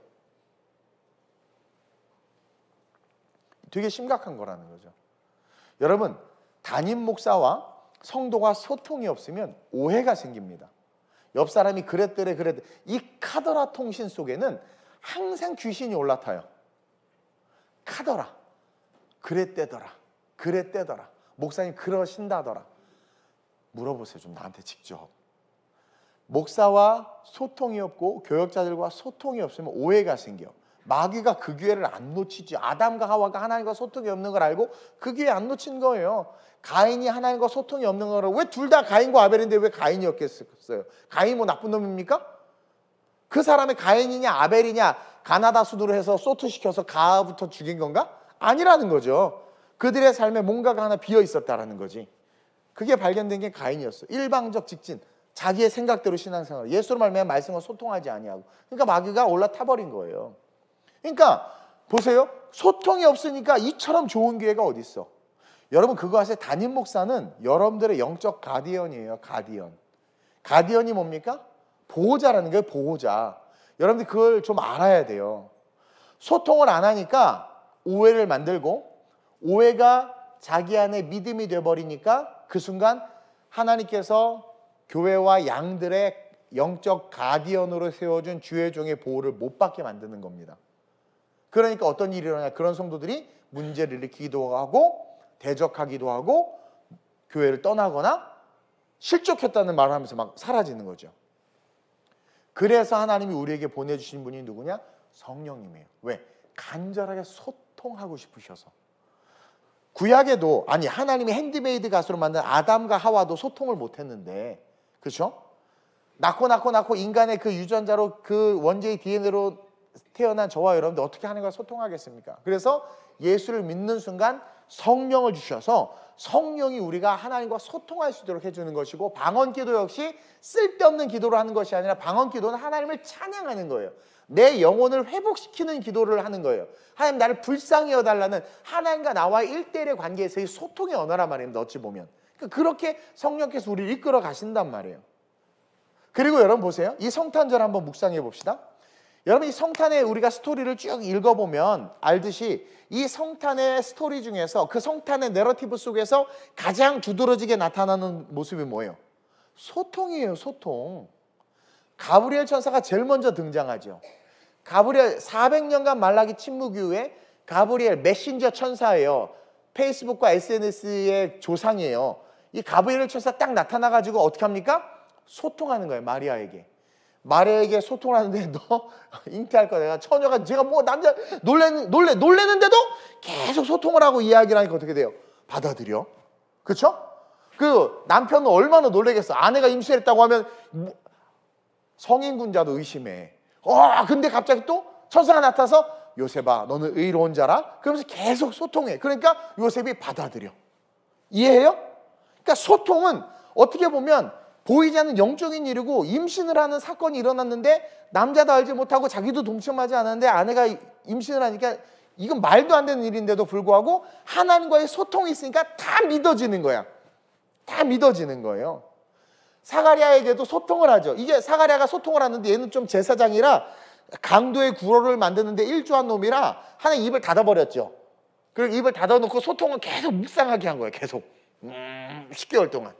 되게 심각한 거라는 거죠. 여러분, 담임 목사와 성도가 소통이 없으면 오해가 생깁니다. 옆 사람이 그랬더래. 이 카더라 통신 속에는 항상 귀신이 올라타요. 카더라, 그랬대더라, 목사님 그러신다더라. 물어보세요, 좀 나한테 직접. 목사와 소통이 없고 교역자들과 소통이 없으면 오해가 생겨. 마귀가 그 기회를 안 놓치지. 아담과 하와가 하나님과 소통이 없는 걸 알고 그 기회 안 놓친 거예요. 가인이 하나님과 소통이 없는 거를, 왜 둘 다 가인과 아벨인데 왜 가인이었겠어요? 가인이 뭐 나쁜 놈입니까? 그 사람이 가인이냐 아벨이냐 가나다 순으로 해서 소트시켜서 가부터 죽인 건가? 아니라는 거죠. 그들의 삶에 뭔가가 하나 비어 있었다라는 거지. 그게 발견된 게 가인이었어. 일방적 직진, 자기의 생각대로 신앙생활, 예수로 말미암아 말씀과 소통하지 아니하고. 그러니까 마귀가 올라타 버린 거예요. 그러니까 보세요, 소통이 없으니까 이처럼 좋은 기회가 어디 있어. 여러분, 그거 아세요? 담임 목사는 여러분들의 영적 가디언이에요. 가디언이 뭡니까? 보호자라는 거예요. 보호자. 여러분들 그걸 좀 알아야 돼요. 소통을 안 하니까 오해를 만들고, 오해가 자기 안에 믿음이 되어버리니까 그 순간 하나님께서 교회와 양들의 영적 가디언으로 세워준 주의 종의 보호를 못 받게 만드는 겁니다. 그러니까 어떤 일이 일어나냐, 그런 성도들이 문제를 일으키기도 하고 대적하기도 하고 교회를 떠나거나 실족했다는 말을 하면서 막 사라지는 거죠. 그래서 하나님이 우리에게 보내주신 분이 누구냐? 성령님이에요. 왜? 간절하게 소통하고 싶으셔서. 구약에도, 아니 하나님이 핸드메이드 가수로 만든 아담과 하와도 소통을 못했는데, 그렇죠? 낳고 인간의 그 유전자로, 그 원죄의 DNA로 태어난 저와 여러분들 어떻게 하나님과 소통하겠습니까? 그래서 예수를 믿는 순간 성령을 주셔서 성령이 우리가 하나님과 소통할 수 있도록 해주는 것이고, 방언기도 역시 쓸데없는 기도를 하는 것이 아니라 방언기도는 하나님을 찬양하는 거예요. 내 영혼을 회복시키는 기도를 하는 거예요. 하나님, 나를 불쌍히 여달라는 하나님과 나와의 1대1의 관계에서의 소통의 언어란 말입니다. 어찌 보면 그렇게 성령께서 우리를 이끌어 가신단 말이에요. 그리고 여러분 보세요, 이 성탄절 한번 묵상해 봅시다. 여러분 이 성탄의 우리가 스토리를 쭉 읽어보면 알듯이 이 성탄의 스토리 중에서 그 성탄의 내러티브 속에서 가장 두드러지게 나타나는 모습이 뭐예요? 소통이에요. 소통. 가브리엘 천사가 제일 먼저 등장하죠. 가브리엘 400년간 말라기 침묵 이후에 가브리엘 메신저 천사예요. 페이스북과 SNS의 조상이에요. 이 가브리엘 천사 딱 나타나가지고 어떻게 합니까? 소통하는 거예요. 마리아에게 소통을 하는데 너 잉태할 거야. 내가 처녀가 제가 뭐 남자 놀래는데도 계속 소통을 하고 이야기를 하니까 어떻게 돼요? 받아들여. 그렇죠? 그 남편은 얼마나 놀래겠어. 아내가 임신했다고 하면 성인군자도 의심해. 근데 갑자기 또 천사가 나타나서 요셉아 너는 의로운 자라. 그러면서 계속 소통해. 그러니까 요셉이 받아들여. 이해해요? 그러니까 소통은 어떻게 보면 보이지 않는 영적인 일이고 임신을 하는 사건이 일어났는데 남자도 알지 못하고 자기도 동참하지 않았는데 아내가 임신을 하니까 이건 말도 안 되는 일인데도 불구하고 하나님과의 소통이 있으니까 다 믿어지는 거야. 다 믿어지는 거예요. 사가랴에게도 소통을 하죠. 이게 사가랴가 소통을 하는데 얘는 좀 제사장이라 강도의 구로를 만드는데 일조한 놈이라 하나님 입을 닫아버렸죠. 그리고 입을 닫아놓고 소통을 계속 묵상하게 한 거예요. 계속 10개월 동안.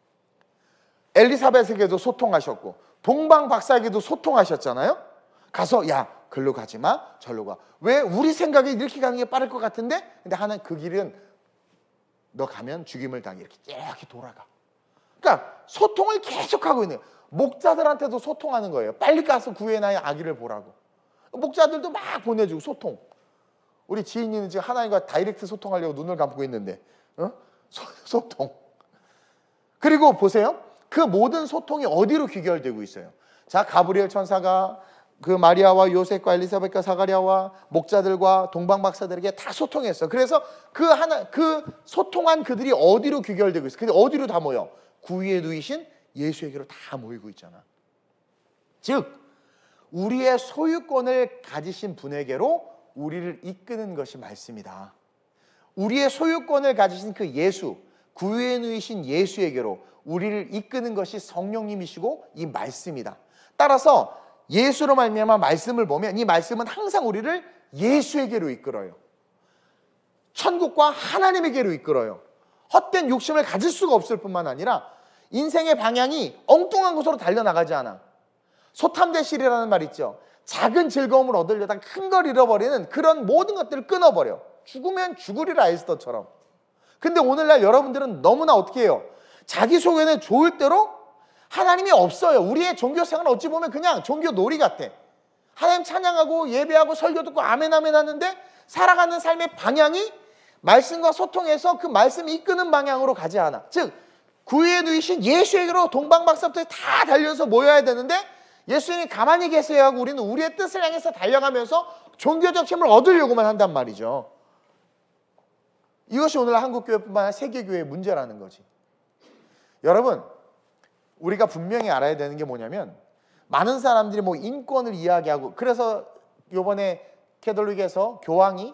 엘리사벳에게도 소통하셨고 동방 박사에게도 소통하셨잖아요. 가서 야 글로 가지 마 절로 가. 왜? 우리 생각에 이렇게 가는 게 빠를 것 같은데 근데 하나님 그 길은 너 가면 죽임을 당해. 이렇게 돌아가. 그러니까 소통을 계속하고 있는 거예요. 목자들한테도 소통하는 거예요. 빨리 가서 구해놔야 아기를 보라고. 목자들도 막 보내주고 소통. 우리 지인이는 지금 하나님과 다이렉트 소통하려고 눈을 감고 있는데 소통. 그리고 보세요. 그 모든 소통이 어디로 귀결되고 있어요? 자, 가브리엘 천사가 그 마리아와 요셉과 엘리사벳과 사가랴와 목자들과 동방 박사들에게 다 소통했어. 그래서 그 소통한 그들이 어디로 귀결되고 있어? 근데 어디로 다 모여? 구위에 누이신 예수에게로 다 모이고 있잖아. 즉 우리의 소유권을 가지신 분에게로 우리를 이끄는 것이 말씀이다. 우리의 소유권을 가지신 그 예수, 구위에 누이신 예수에게로 우리를 이끄는 것이 성령님이시고 이 말씀이다. 따라서 예수로 말미암아 말씀을 보면 이 말씀은 항상 우리를 예수에게로 이끌어요. 천국과 하나님에게로 이끌어요. 헛된 욕심을 가질 수가 없을 뿐만 아니라 인생의 방향이 엉뚱한 곳으로 달려나가지 않아. 소탐대실이라는 말 있죠. 작은 즐거움을 얻으려다 큰 걸 잃어버리는 그런 모든 것들을 끊어버려. 죽으면 죽으리라 에스더처럼. 근데 오늘날 여러분들은 너무나 어떻게 해요? 자기 속에는 좋을 대로 하나님이 없어요. 우리의 종교생활은 어찌 보면 그냥 종교 놀이 같아. 하나님 찬양하고 예배하고 설교 듣고 아멘 아멘 하는데 살아가는 삶의 방향이 말씀과 소통해서 그 말씀이 이끄는 방향으로 가지 않아. 즉 구위에 누이신 예수에게로 동방박사부터 다 달려서 모여야 되는데 예수님이 가만히 계세요 하고 우리는 우리의 뜻을 향해서 달려가면서 종교적 힘을 얻으려고만 한단 말이죠. 이것이 오늘날 한국교회뿐만 아니라 세계교회의 문제라는 거지. 여러분 우리가 분명히 알아야 되는 게 뭐냐면 많은 사람들이 뭐 인권을 이야기하고 그래서 이번에 캐톨릭에서 교황이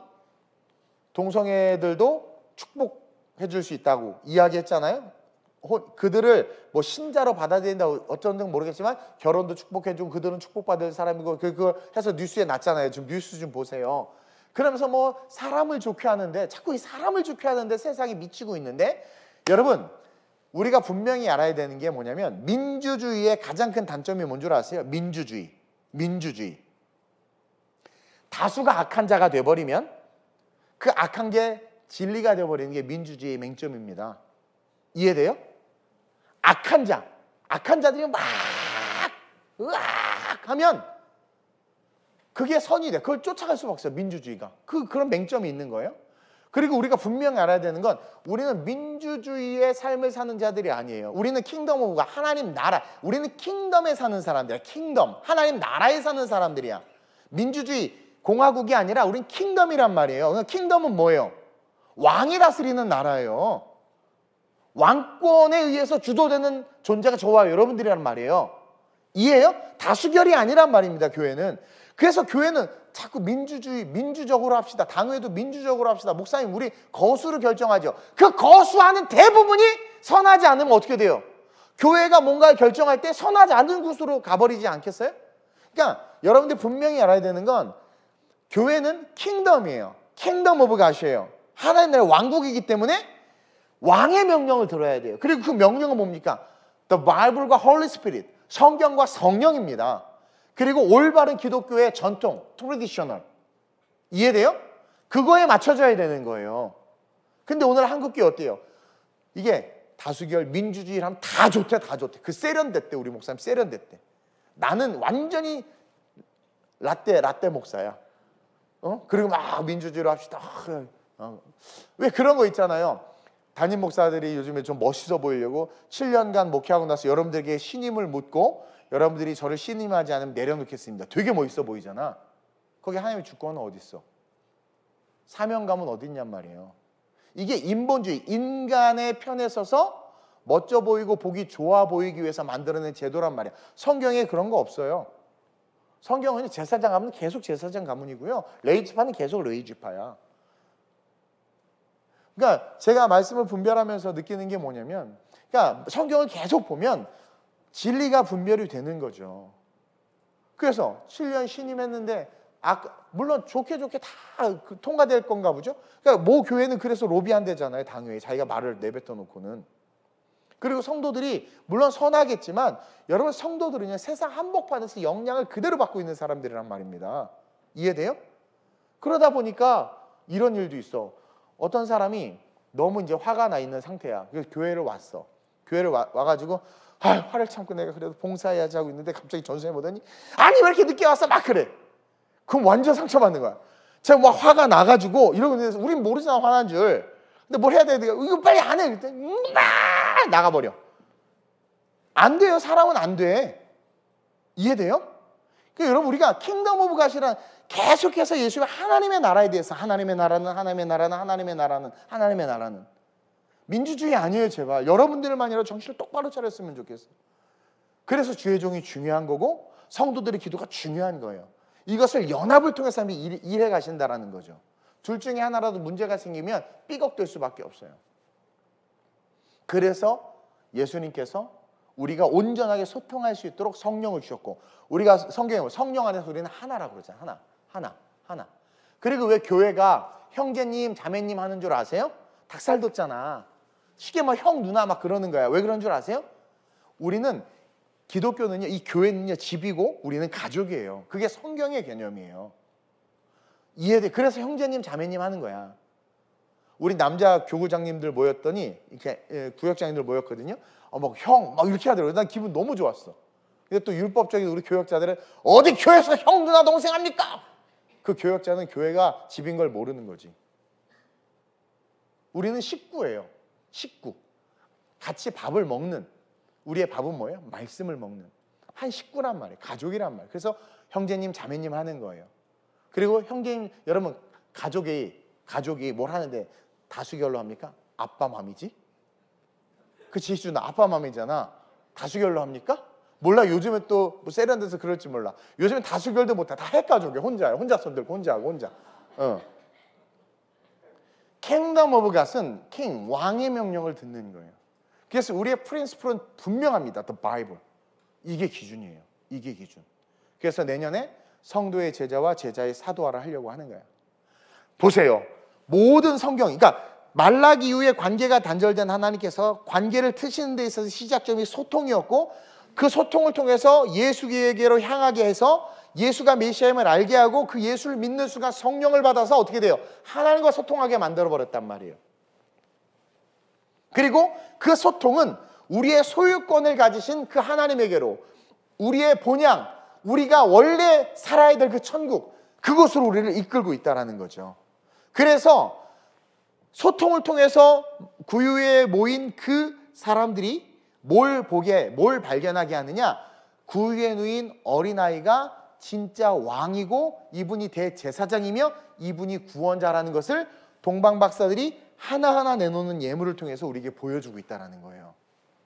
동성애들도 축복해 줄 수 있다고 이야기했잖아요. 그들을 뭐 신자로 받아들인다고 어쩐지 모르겠지만 결혼도 축복해주고 그들은 축복받을 사람이고 그걸 해서 뉴스에 났잖아요. 지금 뉴스 좀 보세요. 그러면서 뭐 사람을 좋게 하는데 자꾸 이 사람을 좋게 하는데 세상이 미치고 있는데 여러분 우리가 분명히 알아야 되는 게 뭐냐면 민주주의의 가장 큰 단점이 뭔 줄 아세요? 민주주의. 다수가 악한 자가 돼버리면 그 악한 게 진리가 돼버리는 게 민주주의의 맹점입니다. 이해돼요? 악한 자들이 막 으악 하면 그게 선이 돼. 그걸 쫓아갈 수밖에 없어요. 민주주의가. 그런 맹점이 있는 거예요. 그리고 우리가 분명히 알아야 되는 건 우리는 민주주의의 삶을 사는 자들이 아니에요. 우리는 킹덤 오브 갓, 하나님 나라. 우리는 킹덤에 사는 사람들이야. 킹덤. 하나님 나라에 사는 사람들이야. 민주주의, 공화국이 아니라 우린 킹덤이란 말이에요. 그러니까 킹덤은 뭐예요? 왕이 다스리는 나라예요. 왕권에 의해서 주도되는 존재가 저와 여러분들이란 말이에요. 이해해요? 다수결이 아니란 말입니다. 교회는. 그래서 교회는 자꾸 민주적으로 합시다. 당회도 민주적으로 합시다. 목사님 우리 거수를 결정하죠. 그 거수하는 대부분이 선하지 않으면 어떻게 돼요? 교회가 뭔가를 결정할 때 선하지 않은 곳으로 가버리지 않겠어요? 그러니까 여러분들 분명히 알아야 되는 건 교회는 킹덤이에요. 킹덤 오브 갓이에요. 하나님 나라의 왕국이기 때문에 왕의 명령을 들어야 돼요. 그리고 그 명령은 뭡니까? The Bible과 Holy Spirit, 성경과 성령입니다. 그리고 올바른 기독교의 전통, 트래디셔널. 이해돼요? 그거에 맞춰져야 되는 거예요. 근데 오늘 한국교회 어때요? 이게 다수결, 민주주의를 하면 다 좋대, 다 좋대. 그 세련됐대, 우리 목사님 세련됐대. 나는 완전히 라떼 목사야. 그리고 막 민주주의로 합시다. 왜 그런 거 있잖아요. 담임 목사들이 요즘에 좀 멋있어 보이려고 7년간 목회하고 나서 여러분들에게 신임을 묻고 여러분들이 저를 신임하지 않으면 내려놓겠습니다. 되게 멋있어 보이잖아. 거기 하나님의 주권은 어디 있어? 사명감은 어디 있냔 말이에요. 이게 인본주의, 인간의 편에 서서 멋져 보이고 보기 좋아 보이기 위해서 만들어낸 제도란 말이야. 성경에 그런 거 없어요. 성경은 제사장 가문 계속 제사장 가문이고요. 레위지파는 계속 레위지파야. 그러니까 제가 말씀을 분별하면서 느끼는 게 뭐냐면, 그러니까 성경을 계속 보면 진리가 분별이 되는 거죠. 그래서 7년 신임했는데 물론 좋게 다 통과될 건가 보죠. 그러니까 모 교회는 그래서 로비한대잖아요. 당회에 자기가 말을 내뱉어 놓고는. 그리고 성도들이 물론 선하겠지만 여러분 성도들은요 세상 한복판에서 영향을 그대로 받고 있는 사람들이란 말입니다. 이해돼요? 그러다 보니까 이런 일도 있어. 어떤 사람이 너무 이제 화가 나 있는 상태야. 그래서 교회를 왔어. 교회를 와가지고 화를 참고 내가 그래도 봉사해야지 하고 있는데 갑자기 전수해 보더니 아니 왜 이렇게 늦게 왔어? 막 그래. 그럼 완전 상처받는 거야. 제가 막 화가 나가지고 이러고 있는데 우린 모르잖아 화난 줄. 근데 뭘 해야 돼? 이거 빨리 안 해. 그랬더니 나가버려. 안 돼요. 사람은 안 돼. 이해돼요? 그러니까 여러분 우리가 킹덤 오브 갓이란 계속해서 예수의 하나님의 나라에 대해서 하나님의 나라는 민주주의 아니에요. 제발 여러분들만이라도 정신을 똑바로 차렸으면 좋겠어요. 그래서 주의 종이 중요한 거고 성도들의 기도가 중요한 거예요. 이것을 연합을 통해서 일해 가신다라는 거죠. 둘 중에 하나라도 문제가 생기면 삐걱될 수밖에 없어요. 그래서 예수님께서 우리가 온전하게 소통할 수 있도록 성령을 주셨고 우리가 성경에 성령 안에서 우리는 하나라고 그러잖아요. 하나. 그리고 왜 교회가 형제님, 자매님 하는 줄 아세요? 닭살 돋잖아. 쉽게 막 형, 누나 막 그러는 거야. 왜 그런 줄 아세요? 우리는 기독교는요, 이 교회는요 집이고 우리는 가족이에요. 그게 성경의 개념이에요. 이해돼? 그래서 형제님, 자매님 하는 거야. 우리 남자 교구장님들 모였더니 이렇게 구역장님들 모였거든요. 막 형, 막 이렇게 하더라고요. 난 기분 너무 좋았어. 근데 또 율법적인 우리 교역자들은 어디 교회에서 형, 누나, 동생 합니까? 그 교역자는 교회가 집인 걸 모르는 거지. 우리는 식구예요. 식구. 같이 밥을 먹는. 우리의 밥은 뭐예요? 말씀을 먹는. 한 식구란 말이에요. 가족이란 말이에요. 그래서 형제님, 자매님 하는 거예요. 그리고 형제님, 여러분 가족이 뭘 하는데 다수결로 합니까? 아빠 맘이지? 그치, 희준아 아빠 맘이잖아. 다수결로 합니까? 몰라. 요즘에 또 뭐 세련돼서 그럴지 몰라. 요즘엔 다수결도 못해. 다 핵가족이야. 혼자야. 혼자 손들고 혼자 하고 혼자. 킹덤 오브 갓은 킹, 왕의 명령을 듣는 거예요. 그래서 우리의 프린시플은 분명합니다. The Bible. 이게 기준이에요. 이게 기준. 그래서 내년에 성도의 제자와 제자의 사도화를 하려고 하는 거예요. 보세요. 모든 성경, 그러니까 말라기 이후에 관계가 단절된 하나님께서 관계를 트시는 데 있어서 시작점이 소통이었고 그 소통을 통해서 예수에게로 향하게 해서 예수가 메시아임을 알게 하고 그 예수를 믿는 순간 성령을 받아서 어떻게 돼요? 하나님과 소통하게 만들어버렸단 말이에요. 그리고 그 소통은 우리의 소유권을 가지신 그 하나님에게로 우리의 본향, 우리가 원래 살아야 될 그 천국, 그곳으로 우리를 이끌고 있다는 거죠. 그래서 소통을 통해서 구유에 모인 그 사람들이 뭘 발견하게 하느냐? 구유에 누인 어린아이가 진짜 왕이고 이분이 대제사장이며 이분이 구원자라는 것을 동방 박사들이 하나하나 내놓는 예물을 통해서 우리에게 보여주고 있다는 거예요.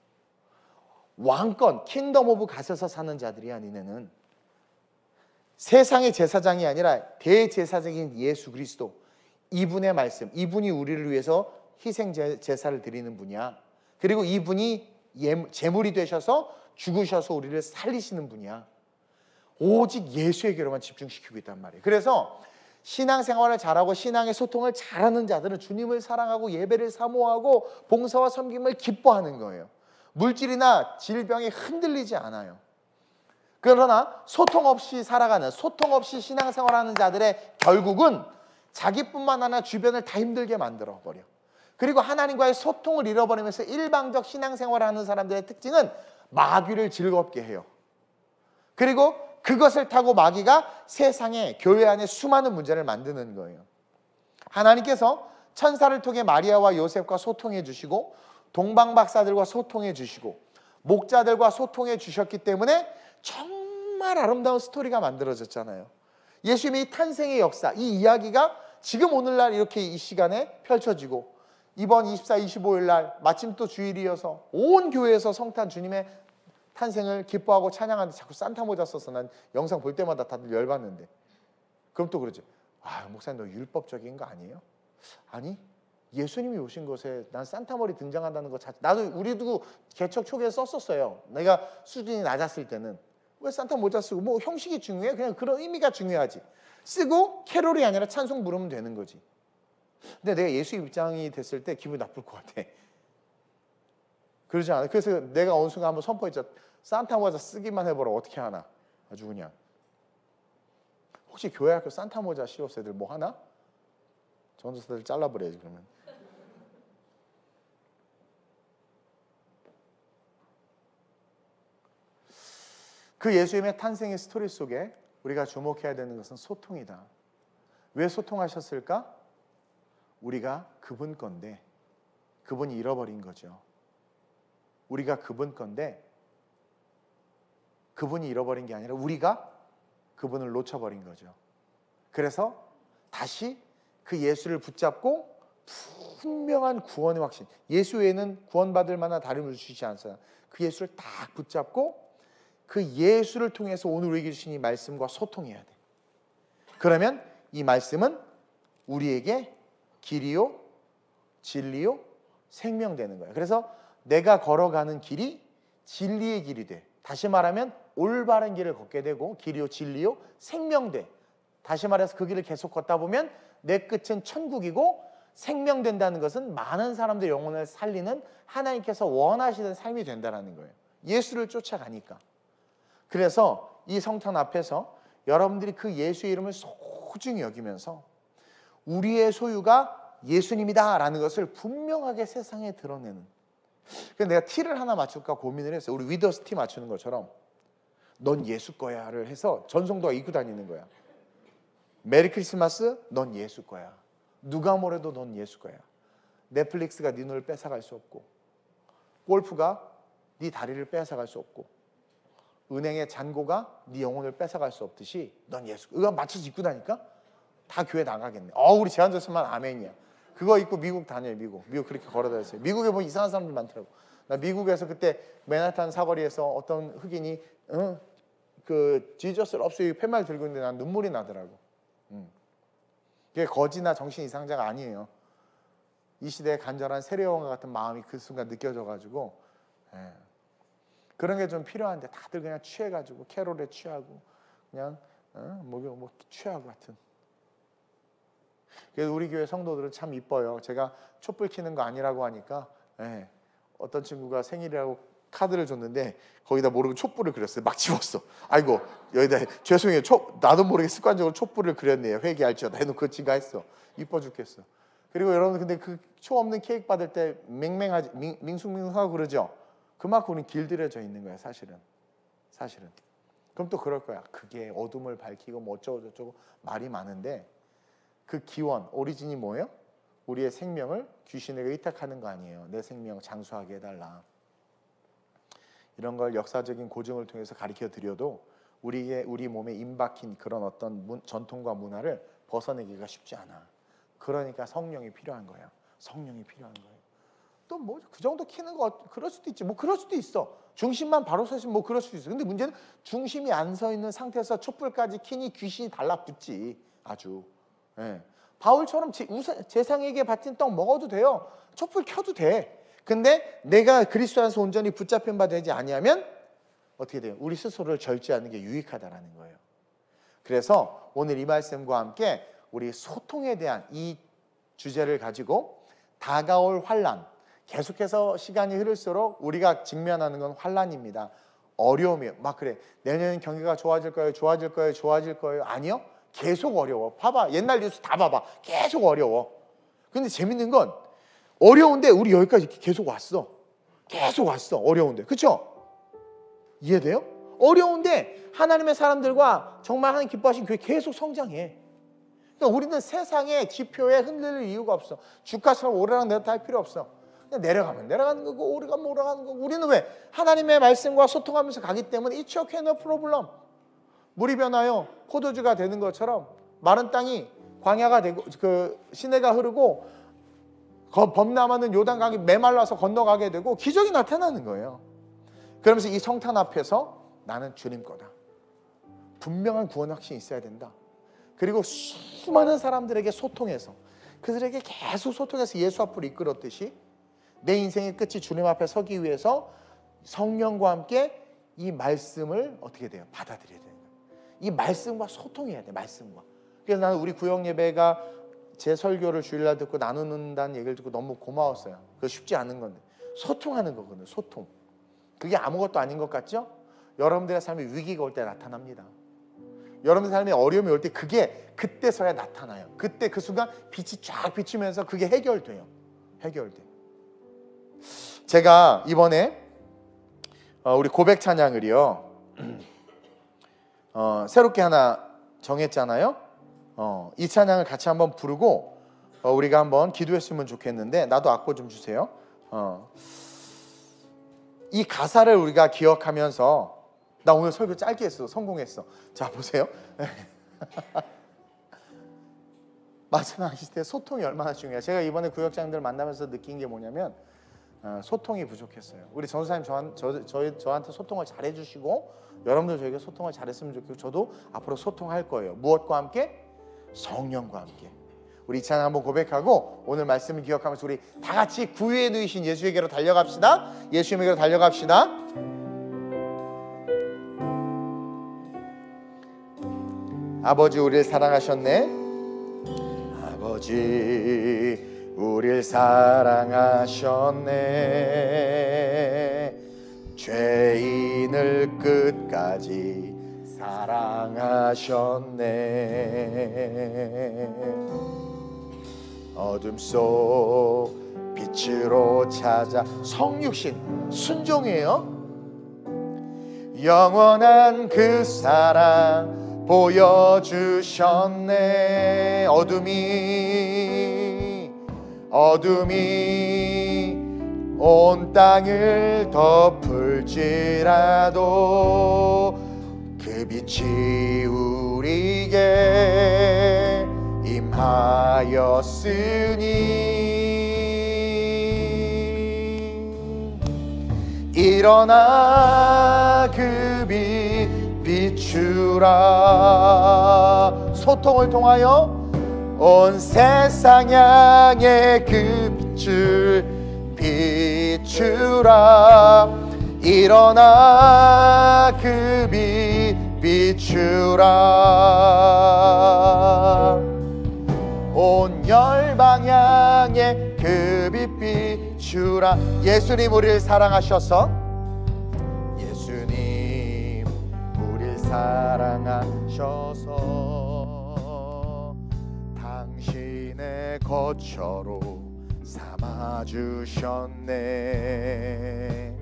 왕권, 킹덤 오브 갓에서 사는 자들이야. 니네는 세상의 제사장이 아니라 대제사장인 예수 그리스도, 이분의 말씀, 이분이 우리를 위해서 희생 제사를 드리는 분이야. 그리고 이분이 제물이 되셔서 죽으셔서 우리를 살리시는 분이야. 오직 예수에게로만 집중시키고 있단 말이에요. 그래서 신앙생활을 잘하고 신앙의 소통을 잘하는 자들은 주님을 사랑하고 예배를 사모하고 봉사와 섬김을 기뻐하는 거예요. 물질이나 질병에 흔들리지 않아요. 그러나 소통 없이 살아가는, 소통 없이 신앙생활하는 자들의 결국은 자기뿐만 아니라 주변을 다 힘들게 만들어버려. 그리고 하나님과의 소통을 잃어버리면서 일방적 신앙생활을 하는 사람들의 특징은 마귀를 즐겁게 해요. 그리고 그것을 타고 마귀가 세상에, 교회 안에 수많은 문제를 만드는 거예요. 하나님께서 천사를 통해 마리아와 요셉과 소통해 주시고 동방박사들과 소통해 주시고 목자들과 소통해 주셨기 때문에 정말 아름다운 스토리가 만들어졌잖아요. 예수님의 탄생의 역사, 이 이야기가 지금 오늘날 이렇게 이 시간에 펼쳐지고 이번 24, 25일 날 마침 또 주일이어서 온 교회에서 성탄 주님의 탄생을 기뻐하고 찬양하는데 자꾸 산타 모자 써서 난 영상 볼 때마다 다들 열받는데, 그럼 또 그러죠. 아, 목사님 너 율법적인 거 아니에요? 아니, 예수님이 오신 것에 난 산타 머리 등장한다는 거 자체, 나도 우리도 개척 초기에 썼었어요. 내가 수준이 낮았을 때는 왜 산타 모자 쓰고, 뭐 형식이 중요해? 그냥 그런 의미가 중요하지. 쓰고 캐롤이 아니라 찬송 부르면 되는 거지. 근데 내가 예수 입장이 됐을 때 기분이 나쁠 것 같아. 그러지 않아? 그래서 내가 어느 순간 한번 선포했죠. 산타 모자 쓰기만 해보라. 어떻게 하나? 아주 그냥. 혹시 교회 학교 산타 모자 씌웠어 애들 뭐 하나? 전도사들 잘라버려야지 그러면. 그 예수님의 탄생의 스토리 속에 우리가 주목해야 되는 것은 소통이다. 왜 소통하셨을까? 우리가 그분 건데 그분이 잃어버린 거죠. 우리가 그분 건데 그분이 잃어버린 게 아니라 우리가 그분을 놓쳐버린 거죠. 그래서 다시 그 예수를 붙잡고 분명한 구원의 확신, 예수 외에는 구원받을 만한 다름을 주시지 않잖아요. 그 예수를 딱 붙잡고 그 예수를 통해서 오늘 우리에게 주신 이 말씀과 소통해야 돼. 그러면 이 말씀은 우리에게 길이요, 진리요, 생명되는 거예요. 그래서 내가 걸어가는 길이 진리의 길이 돼. 다시 말하면 올바른 길을 걷게 되고 길이요, 진리요, 생명돼. 다시 말해서 그 길을 계속 걷다 보면 내 끝은 천국이고 생명된다는 것은 많은 사람들의 영혼을 살리는 하나님께서 원하시는 삶이 된다는 거예요. 예수를 쫓아가니까. 그래서 이 성탄 앞에서 여러분들이 그 예수의 이름을 소중히 여기면서 우리의 소유가 예수님이다 라는 것을 분명하게 세상에 드러내는, 그래서 내가 티를 하나 맞출까 고민을 했어요. 우리 위더스 티 맞추는 것처럼 넌 예수 거야를 해서 전성도가 입고 다니는 거야. 메리 크리스마스 넌 예수 거야. 누가 뭐래도 넌 예수 거야. 넷플릭스가 네 눈을 뺏어갈 수 없고 골프가 네 다리를 뺏어갈 수 없고 은행의 잔고가 네 영혼을 뺏어갈 수 없듯이 넌 예수. 이거 맞춰서 입고 다니까 다 교회 나가겠네. 우리 제한저스만 아멘이야. 그거 입고 미국 다녀요. 미국 그렇게 걸어다녔어요. 미국에 보면 이상한 사람들 많더라고. 나 미국에서 그때 맨하탄 사거리에서 어떤 흑인이 그 지저스 럽스 팻말 들고 있는데 난 눈물이 나더라고. 그게 거지나 정신 이상자가 아니에요. 이 시대의 간절한 세례요한과 같은 마음이 그 순간 느껴져가지고, 그런 게 좀 필요한데 다들 그냥 취해가지고 캐롤에 취하고 그냥 뭐 취하고 같은. 그래서 우리 교회 성도들은 참 이뻐요. 제가 촛불 켜는 거 아니라고 하니까 어떤 친구가 생일이라고 카드를 줬는데 거기다 모르고 촛불을 그렸어요. 막 지웠어. 아이고 여기다 죄송해요. 나도 모르게 습관적으로 촛불을 그렸네요. 회개할지어다 해놓고 지가 했어. 이뻐 죽겠어. 그리고 여러분 근데 그 초 없는 케이크 받을 때 맹맹하지 밍숭밍숭하고 그러죠. 그만큼 우리는 길들여져 있는 거야 사실은. 그럼 또 그럴 거야. 그게 어둠을 밝히고 뭐 어쩌고 저쩌고 말이 많은데 그 기원, 오리진이 뭐예요? 우리의 생명을 귀신에게 의탁하는 거 아니에요. 내 생명 장수하게 해달라. 이런 걸 역사적인 고증을 통해서 가르쳐 드려도 우리 몸에 임박힌 그런 어떤 전통과 문화를 벗어내기가 쉽지 않아. 그러니까 성령이 필요한 거예요. 성령이 필요한 거예요. 또 뭐 그 정도 키는 거 그럴 수도 있지. 뭐 그럴 수도 있어. 중심만 바로 서 있으면 뭐 그럴 수도 있어. 근데 문제는 중심이 안 서 있는 상태에서 촛불까지 키니 귀신이 달라붙지. 아주. 바울처럼 제상에게 바친 떡 먹어도 돼요. 촛불 켜도 돼. 근데 내가 그리스도 안에서 온전히 붙잡힌 바 되지 아니하면 어떻게 돼요? 우리 스스로를 절제하는 게 유익하다라는 거예요. 그래서 오늘 이 말씀과 함께 우리 소통에 대한 이 주제를 가지고 다가올 환난, 계속해서 시간이 흐를수록 우리가 직면하는 건 환난입니다. 어려움이에요. 막 그래, 내년엔 경기가 좋아질 거예요, 좋아질 거예요, 좋아질 거예요. 아니요, 계속 어려워. 봐봐, 옛날 뉴스 다 봐봐, 계속 어려워. 근데 재밌는 건 어려운데 우리 여기까지 계속 왔어. 계속 왔어. 어려운데, 그렇죠? 이해돼요? 어려운데 하나님의 사람들과 정말 하나님 기뻐하신 교회 계속 성장해. 그러니까 우리는 세상의 지표에 흔들릴 이유가 없어. 주가처럼 오르락 내렸다 할 필요 없어. 그냥 내려가면 내려가는 거고 오르가면 올라가는 거고. 우리는 왜? 하나님의 말씀과 소통하면서 가기 때문에 It's okay, no problem. 물이 변하여 포도주가 되는 것처럼 마른 땅이 광야가 되고 그 시내가 흐르고 범람하는 요단강이 메말라서 건너가게 되고 기적이 나타나는 거예요. 그러면서 이 성탄 앞에서 나는 주님 거다. 분명한 구원 확신이 있어야 된다. 그리고 수많은 사람들에게 소통해서 그들에게 계속 소통해서 예수 앞으로 이끌었듯이 내 인생의 끝이 주님 앞에 서기 위해서 성령과 함께 이 말씀을 어떻게 돼요? 받아들여야 되는 거예요. 이 말씀과 소통해야 돼. 말씀과. 그래서 나는 우리 구역 예배가 제 설교를 주일날 듣고 나누는다는 얘기를 듣고 너무 고마웠어요. 그거 쉽지 않은 건데 소통하는 거거든요. 소통. 그게 아무것도 아닌 것 같죠? 여러분들의 삶에 위기가 올 때 나타납니다. 여러분들 삶에 어려움이 올 때 그게 그때서야 나타나요. 그때 그 순간 빛이 쫙 비치면서 그게 해결돼요. 해결돼. 제가 이번에 우리 고백 찬양을요 새롭게 하나 정했잖아요. 이 찬양을 같이 한번 부르고 우리가 한번 기도했으면 좋겠는데 나도 악보 좀 주세요. 이 가사를 우리가 기억하면서 나 오늘 설교 짧게 했어. 성공했어. 자 보세요. 말씀하실 때 소통이 얼마나 중요해요. 제가 이번에 구역장들 만나면서 느낀 게 뭐냐면 소통이 부족했어요. 우리 전도사님 저한테 소통을 잘해주시고 여러분들 저에게 소통을 잘했으면 좋겠고 저도 앞으로 소통할 거예요. 무엇과 함께? 성령과 함께. 우리 이 찬양 한번 고백하고 오늘 말씀을 기억하면서 우리 다 같이 구유에 누이신 예수에게로 달려갑시다. 예수님에게로 달려갑시다. 아버지 우리를 사랑하셨네. 아버지 우리를 사랑하셨네. 죄인을 끝까지 사랑하셨네. 어둠 속 빛으로 찾아 성육신 순종해요. 영원한 그 사랑 보여주셨네. 어둠이 온 땅을 덮을지라도 그 빛이 우리에게 임하였으니 일어나 그 빛 비추라. 소통을 통하여 온 세상 향해 그 빛을 비추라. 일어나 그 빛 비추라. 온 열방 향해 그 빛 비추라. 예수님 우리를 사랑하셔서 예수님 우리를 사랑하셔서 당신의 거처로 삼아주셨네.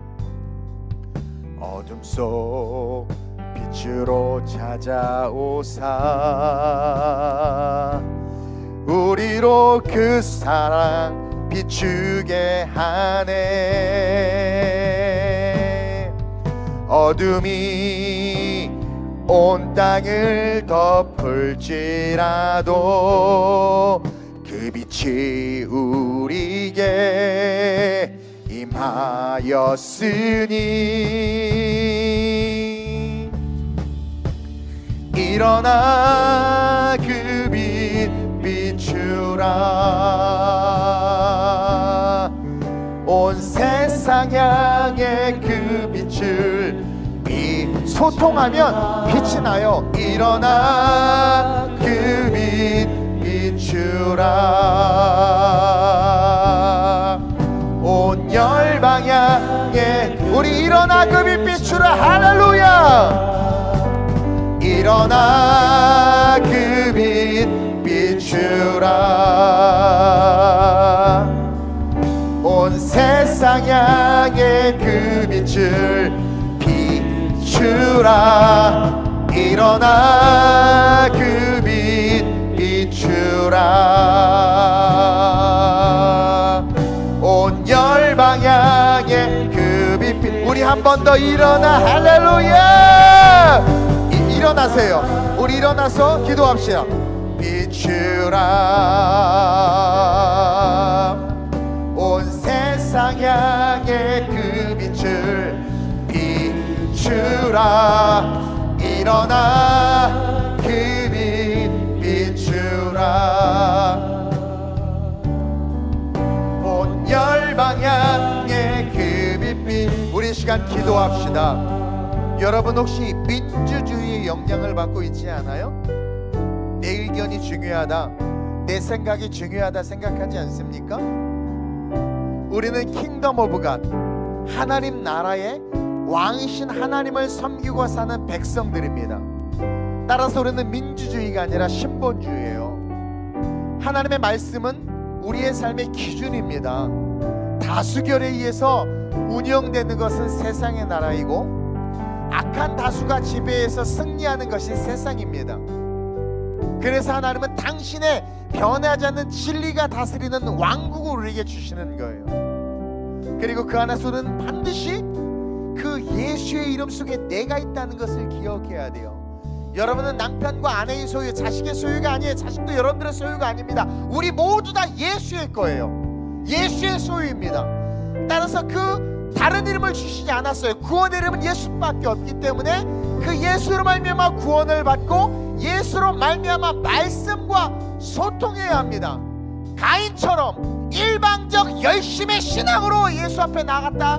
어둠 속 빛으로 찾아오사 우리로 그 사랑 비추게 하네. 어둠이 온 땅을 덮을지라도 그 빛이 우리에게 임하였으니 일어나 그 빛 비추라. 온 세상 향해 그 빛을 소통하면 빛이 나요. 일어나 그 빛 비추라. 온 열방향에 우리 일어나 그 빛 비추라. 할렐루야. 일어나 그 빛 비추라. 온 세상 향해 그 빛을 비추라. 일어나 그 빛 비추라. 온 열방향에 그 빛. 우리 한 번 더 일어나. 할렐루야. 일어나세요. 우리 일어나서 기도합시다. 비추라. 온 세상 향해 그 빛을 비추라. 일어나 그 빛 비추라. 온 열방향에 그 빛. 우리 시간 기도합시다. 여러분 혹시 민주주의의 영향을 받고 있지 않아요? 내 의견이 중요하다, 내 생각이 중요하다 생각하지 않습니까? 우리는 킹덤 오브 갓, 하나님 나라의 왕이신 하나님을 섬기고 사는 백성들입니다. 따라서 우리는 민주주의가 아니라 신본주의예요. 하나님의 말씀은 우리의 삶의 기준입니다. 다수결에 의해서 운영되는 것은 세상의 나라이고 악한 다수가 지배해서 승리하는 것이 세상입니다. 그래서 하나님은 당신의 변하지 않는 진리가 다스리는 왕국을 우리에게 주시는 거예요. 그리고 그 안에서는 반드시 그 예수의 이름 속에 내가 있다는 것을 기억해야 돼요. 여러분은 남편과 아내의 소유, 자식의 소유가 아니에요. 자식도 여러분들의 소유가 아닙니다. 우리 모두 다 예수의 거예요. 예수의 소유입니다. 따라서 그 다른 이름을 주시지 않았어요. 구원의 이름은 예수밖에 없기 때문에 그 예수로 말미암아 구원을 받고 예수로 말미암아 말씀과 소통해야 합니다. 가인처럼 일방적 열심의 신앙으로 예수 앞에 나갔다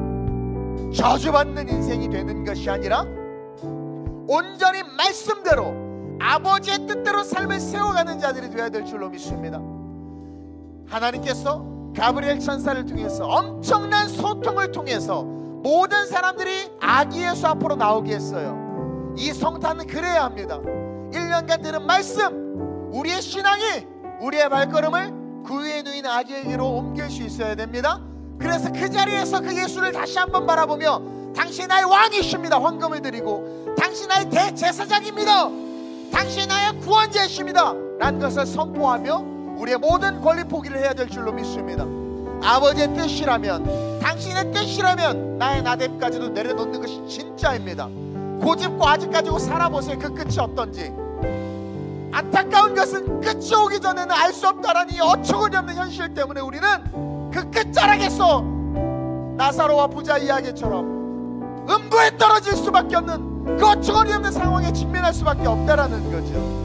저주받는 인생이 되는 것이 아니라 온전히 말씀대로 아버지의 뜻대로 삶을 세워가는 자들이 되어야 될 줄로 믿습니다. 하나님께서 가브리엘 천사를 통해서 엄청난 소통을 통해서 모든 사람들이 아기 예수 앞으로 나오게 했어요. 이 성탄은 그래야 합니다. 1년간 들은 말씀, 우리의 신앙이 우리의 발걸음을 그 위에 누인 아기에게로 옮길 수 있어야 됩니다. 그래서 그 자리에서 그 예수를 다시 한번 바라보며 당신이 나의 왕이십니다. 헌금을 드리고 당신이 나의 대제사장입니다. 당신이 나의 구원자이십니다 라는 것을 선포하며 우리의 모든 권리 포기를 해야 될 줄로 믿습니다. 아버지의 뜻이라면, 당신의 뜻이라면 나의 나됨까지도 내려놓는 것이 진짜입니다. 고집고 아직 가지고 살아보세요. 그 끝이 어떤지. 안타까운 것은 끝이 오기 전에는 알 수 없다라는 이 어처구니없는 현실 때문에 우리는 그 끝자락에서 나사로와 부자 이야기처럼 음부에 떨어질 수밖에 없는 그 어처구니없는 상황에 직면할 수밖에 없다라는 거죠.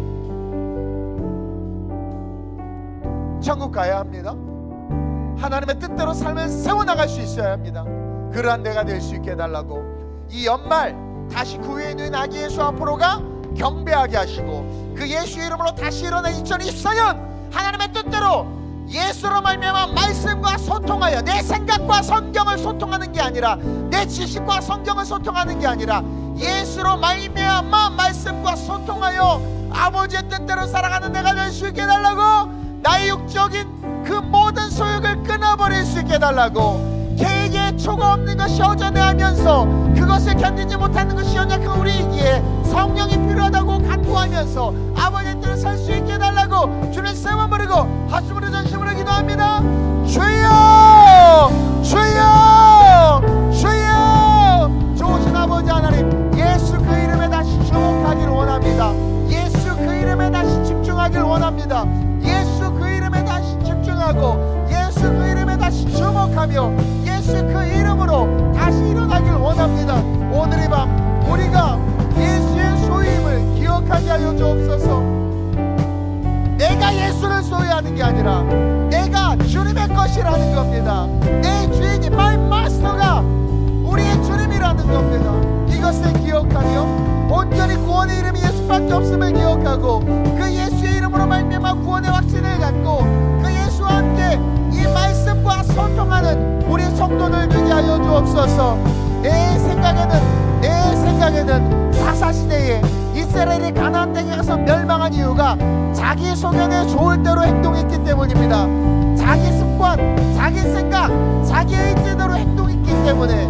천국 가야 합니다. 하나님의 뜻대로 삶을 세워나갈 수 있어야 합니다. 그러한 내가 될 수 있게 해달라고 이 연말 다시 그 위에 있는 아기 예수 앞으로가 경배하게 하시고 그 예수의 이름으로 다시 일어난 2024년 하나님의 뜻대로 예수로 말미암아 말씀과 소통하여 내 생각과 성경을 소통하는 게 아니라 내 지식과 성경을 소통하는 게 아니라 예수로 말미암아 말씀과 소통하여 아버지의 뜻대로 살아가는 내가 될 수 있게 해달라고 나의 육적인 그 모든 소욕을 끊어버릴 수 있게 해달라고 계획에 초가 없는 것이 허전해하면서 그것을 견디지 못하는 것이 연약한 우리이기에 성령이 필요하다고 간구하면서 아버지의 뜻을 살 수 있게 해달라고 주를 세워버리고 하수무로 전심으로 기도합니다. 주여 주여 주여. 좋으신 아버지 하나님, 예수 그 이름에 다시 주목하길 원합니다. 예수 그 이름에 다시 집중하길 원합니다. 예수 그 이름에 다시 집중하고 예수 그 이름에 다시 주목하며 예수 그 이름으로 다시 일어나길 원합니다. 오늘 이 밤 우리가 예수의 소유임을 기억하게 하여 주옵소서. 내가 예수를 소유하는 게 아니라 내가 주님의 것이라는 겁니다. 내 주인이 my master가 우리의 주님이라는 겁니다. 이것을 기억 고백하고 그 예수의 이름으로 말미암아 구원의 확신을 갖고 그 예수와 함께 이 말씀과 소통하는 우리 성도들 되게 하여 주옵소서. 내 생각에는 사사시대에 이스라엘이 가나안 땅에 가서 멸망한 이유가 자기 소견에 좋을 대로 행동했기 때문입니다. 자기 습관, 자기 생각, 자기 의지대로 행동했기 때문에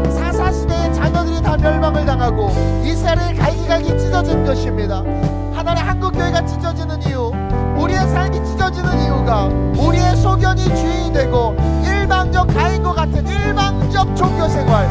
사사시대의 자녀들이 다 멸망을 당하고 이스라엘이 갈기갈기 찢어진 것입니다. 하나님 한국교회가 찢어지는 이유, 우리의 삶이 찢어지는 이유가 우리의 소견이 주인이 되고 일방적 가인과 같은 일방적 종교생활,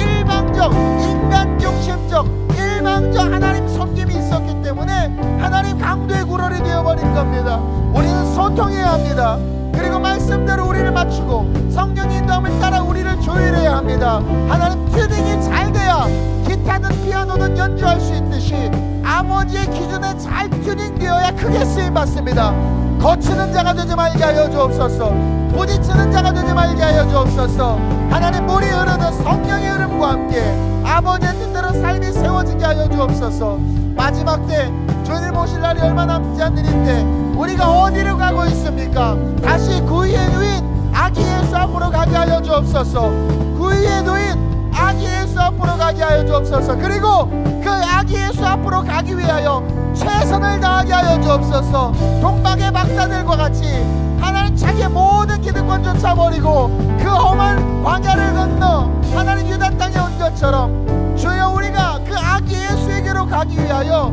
일방적 인간 중심적 일방적 하나님 섬김이 있었기 때문에 하나님 강도의 구럴이 되어버린 겁니다. 우리는 소통해야 합니다. 그리고 말씀대로 우리를 맞추고 성령의 인도함을 따라 우리를 조율해야 합니다. 하나님 튜닝이 잘 돼야 기타든 피아노든 연주할 수 있듯이 아버지의 기준에 잘 튜닝되어야 크게 쓰임받습니다. 거치는 자가 되지 말게 하여 주옵소서. 부딪히는 자가 되지 말게 하여 주옵소서. 하나님 물이 흐르는 성령의 흐름과 함께 아버지의 뜻대로 삶이 세워지게 하여 주옵소서. 마지막 때 주님 오실 날이 얼마 남지 않는 이때 우리가 어디로 가고 있습니까? 다시 구유의 누인 아기 예수 앞으로 가게 하여 주옵소서. 구유의 누인 아기 예수 앞으로 가게 하여 주옵소서. 그리고 그 아기 예수 앞으로 가기 위하여 최선을 다하게 하여 주옵소서. 동방의 박사들과 같이 하나님 자기의 모든 기득권 쫓아버리고 그 험한 광야를 건너 하나님 유다 땅에 온 것처럼 주여 우리가 그 아기 예수에게로 가기 위하여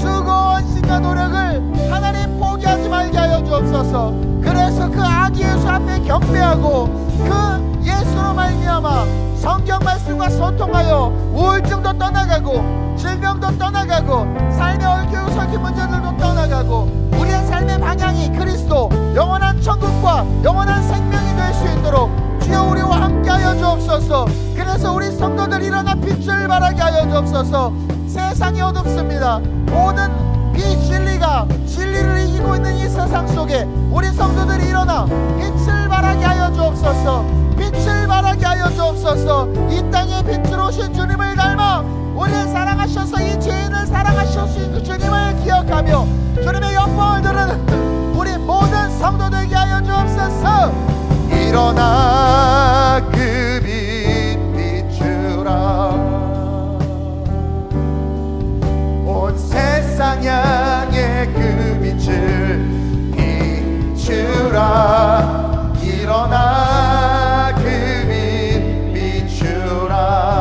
수고한 신과 노력을 하나님 포기하지 말게 하여 주옵소서. 그래서 그 아기 예수 앞에 경배하고 그 예수로 말미암아 성경 말씀과 소통하여 우울증도 떠나가고 질병도 떠나가고 삶의 얽히고 설킨 문제들도 떠나가고 우리의 삶의 방향이 그리스도 영원한 천국과 영원한 생명이 될 수 있도록 주여 우리와 함께하여 주옵소서. 그래서 우리 성도들 일어나 빛을 발하게 하여 주옵소서. 세상이 어둡습니다. 모든 비진리가 진리를 이기고 있는 이 세상 속에 우리 성도들이 일어나 빛을 발하게 하여 주옵소서. 빛을 발하게 하여 주옵소서. 이 땅에 빛으로 오신 주님을 닮아 우리를 사랑하셔서 이 죄인을 사랑하신 그 주님을 기억하며 주님의 영광을 드러내는 우리 모든 성도들에게 하여 주옵소서. 일어나 그 빛 비추라. 온 세상 향해 그 빛을 비추라. 일어나 그 빛 비추라.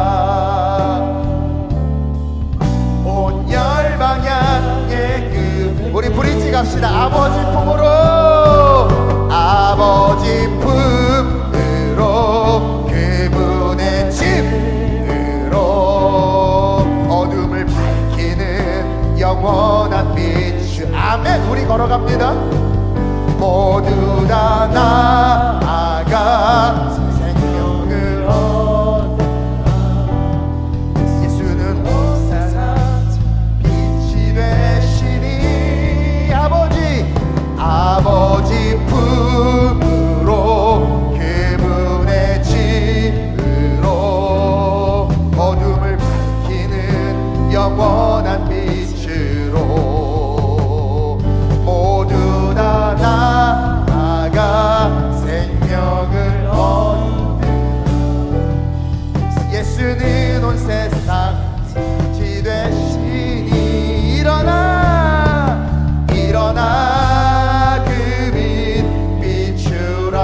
온 열방 향해 그 우리 브릿지 갑시다. 아버지 품으로 아버지 품으로 그분의 집으로 어둠을 밝히는 영원한 빛. 아멘. 우리 걸어갑니다. 모두 다 나아가 생명을 얻어 예수는 온 세상 빛이 되시니 아버지 품으로 그분의 집으로 어둠을 밝히는 영원한 빛으로 모두 다 나아가 생명을 얻는 예수는 온 세상 빛이 되시니 일어나 그 빛 비추라.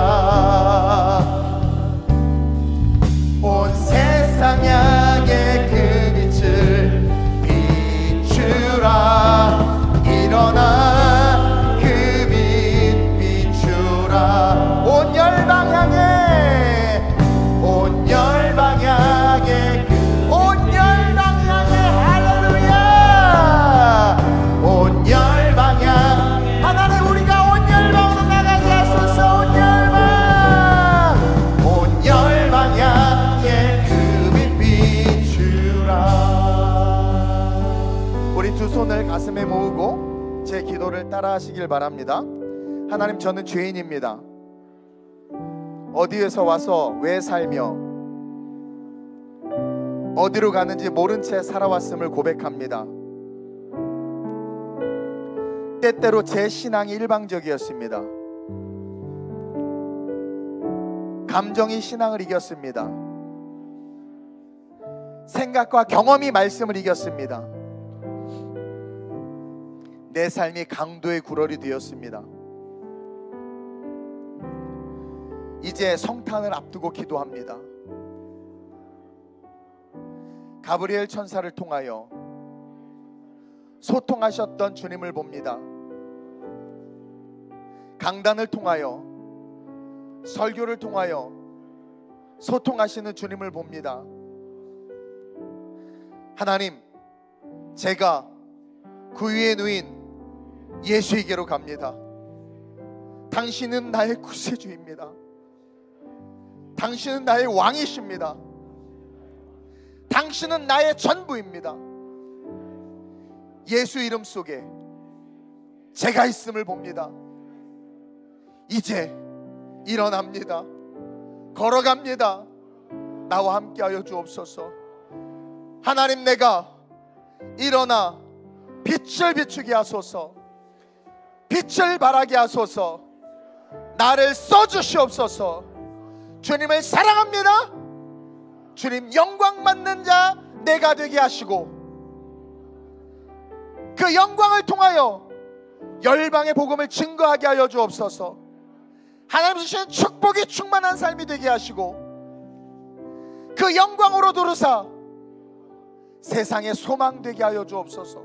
온 세상 향해 그 빛을 비추라. 일어나 그 빛 비추라. 온 열방 향해 온 열방 향해 온 열방 향해 할렐루야. 온 열방 향해 하나님 우리가 온 열방으로 나가게 하소서. 온 열방 향해 그 빛 비추라. 우리 두 손을 가슴에 모으고 제 기도를 따라 하시길 바랍니다. 하나님 저는 죄인입니다. 어디에서 와서 왜 살며 어디로 가는지 모른 채 살아왔음을 고백합니다. 때때로 제 신앙이 일방적이었습니다. 감정이 신앙을 이겼습니다. 생각과 경험이 말씀을 이겼습니다. 내 삶이 강도의 굴월이 되었습니다. 이제 성탄을 앞두고 기도합니다. 가브리엘 천사를 통하여 소통하셨던 주님을 봅니다. 강단을 통하여, 설교를 통하여 소통하시는 주님을 봅니다. 하나님, 제가 그 위에 누인 예수에게로 갑니다. 당신은 나의 구세주입니다. 당신은 나의 왕이십니다. 당신은 나의 전부입니다. 예수 이름 속에 제가 있음을 봅니다. 이제 일어납니다. 걸어갑니다. 나와 함께하여 주옵소서. 하나님, 내가 일어나 빛을 비추게 하소서. 빛을 발하게 하소서. 나를 써주시옵소서. 주님을 사랑합니다. 주님 영광 받는 자 내가 되게 하시고, 그 영광을 통하여 열방의 복음을 증거하게 하여 주옵소서. 하나님 주신 축복이 충만한 삶이 되게 하시고, 그 영광으로 두르사 세상의 소망 되게 하여 주옵소서.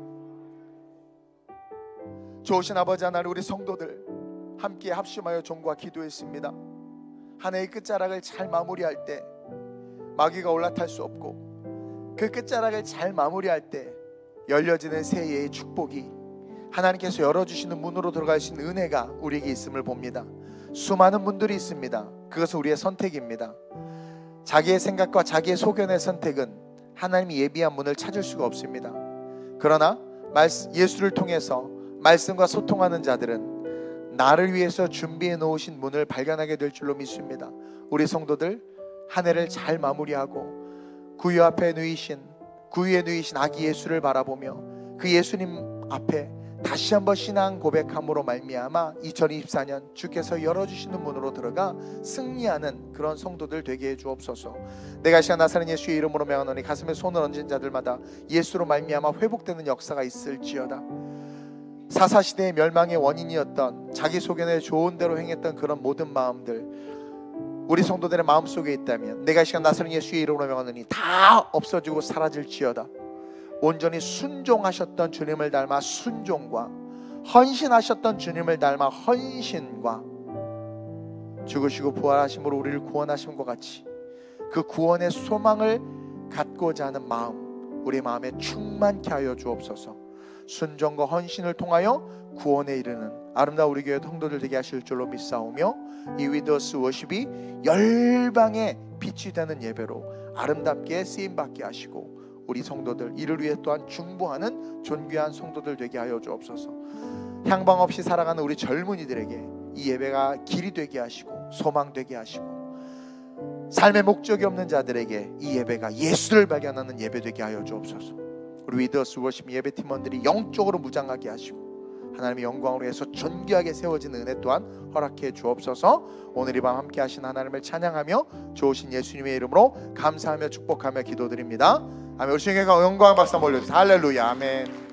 좋으신 아버지 하나님, 우리 성도들 함께 합심하여 종과 기도했습니다. 한 해의 끝자락을 잘 마무리할 때 마귀가 올라탈 수 없고, 그 끝자락을 잘 마무리할 때 열려지는 새해의 축복이, 하나님께서 열어주시는 문으로 들어갈 수 있는 은혜가 우리에게 있음을 봅니다. 수많은 분들이 있습니다. 그것은 우리의 선택입니다. 자기의 생각과 자기의 소견의 선택은 하나님이 예비한 문을 찾을 수가 없습니다. 그러나 예수를 통해서 말씀과 소통하는 자들은 나를 위해서 준비해 놓으신 문을 발견하게 될 줄로 믿습니다. 우리 성도들 한 해를 잘 마무리하고 구유 앞에 누이신 아기 예수를 바라보며 그 예수님 앞에 다시 한번 신앙 고백함으로 말미암아 2024년 주께서 열어주시는 문으로 들어가 승리하는 그런 성도들 되게 해주옵소서. 내가 이 시간 나사렛 예수의 이름으로 명하노니 가슴에 손을 얹은 자들마다 예수로 말미암아 회복되는 역사가 있을지어다. 사사시대의 멸망의 원인이었던 자기 소견에 좋은 대로 행했던 그런 모든 마음들, 우리 성도들의 마음속에 있다면 내가 이 시간 나사렛 예수의 이름으로 명하노니 다 없어지고 사라질지어다. 온전히 순종하셨던 주님을 닮아 순종과, 헌신하셨던 주님을 닮아 헌신과, 죽으시고 부활하심으로 우리를 구원하심과 같이 그 구원의 소망을 갖고자 하는 마음, 우리 마음에 충만케 하여 주옵소서. 순종과 헌신을 통하여 구원에 이르는 아름다운 우리 교회 성도들 되게 하실 줄로 믿사오며, 이 위더스 워십이 열방의 빛이 되는 예배로 아름답게 쓰임받게 하시고, 우리 성도들 이를 위해 또한 중보하는 존귀한 성도들 되게 하여 주옵소서. 향방 없이 살아가는 우리 젊은이들에게 이 예배가 길이 되게 하시고 소망 되게 하시고, 삶의 목적이 없는 자들에게 이 예배가 예수를 발견하는 예배 되게 하여 주옵소서. 우리 위더스 워십 예배팀원들이 영적으로 무장하게 하시고 하나님의 영광으로 해서 존귀하게 세워지는 은혜 또한 허락해 주옵소서. 오늘 이 밤 함께 하신 하나님을 찬양하며 좋으신 예수님의 이름으로 감사하며 축복하며 기도드립니다. 아멘. 우리 주님께 영광 박수 한번 올려주세요. 할렐루야. 아멘.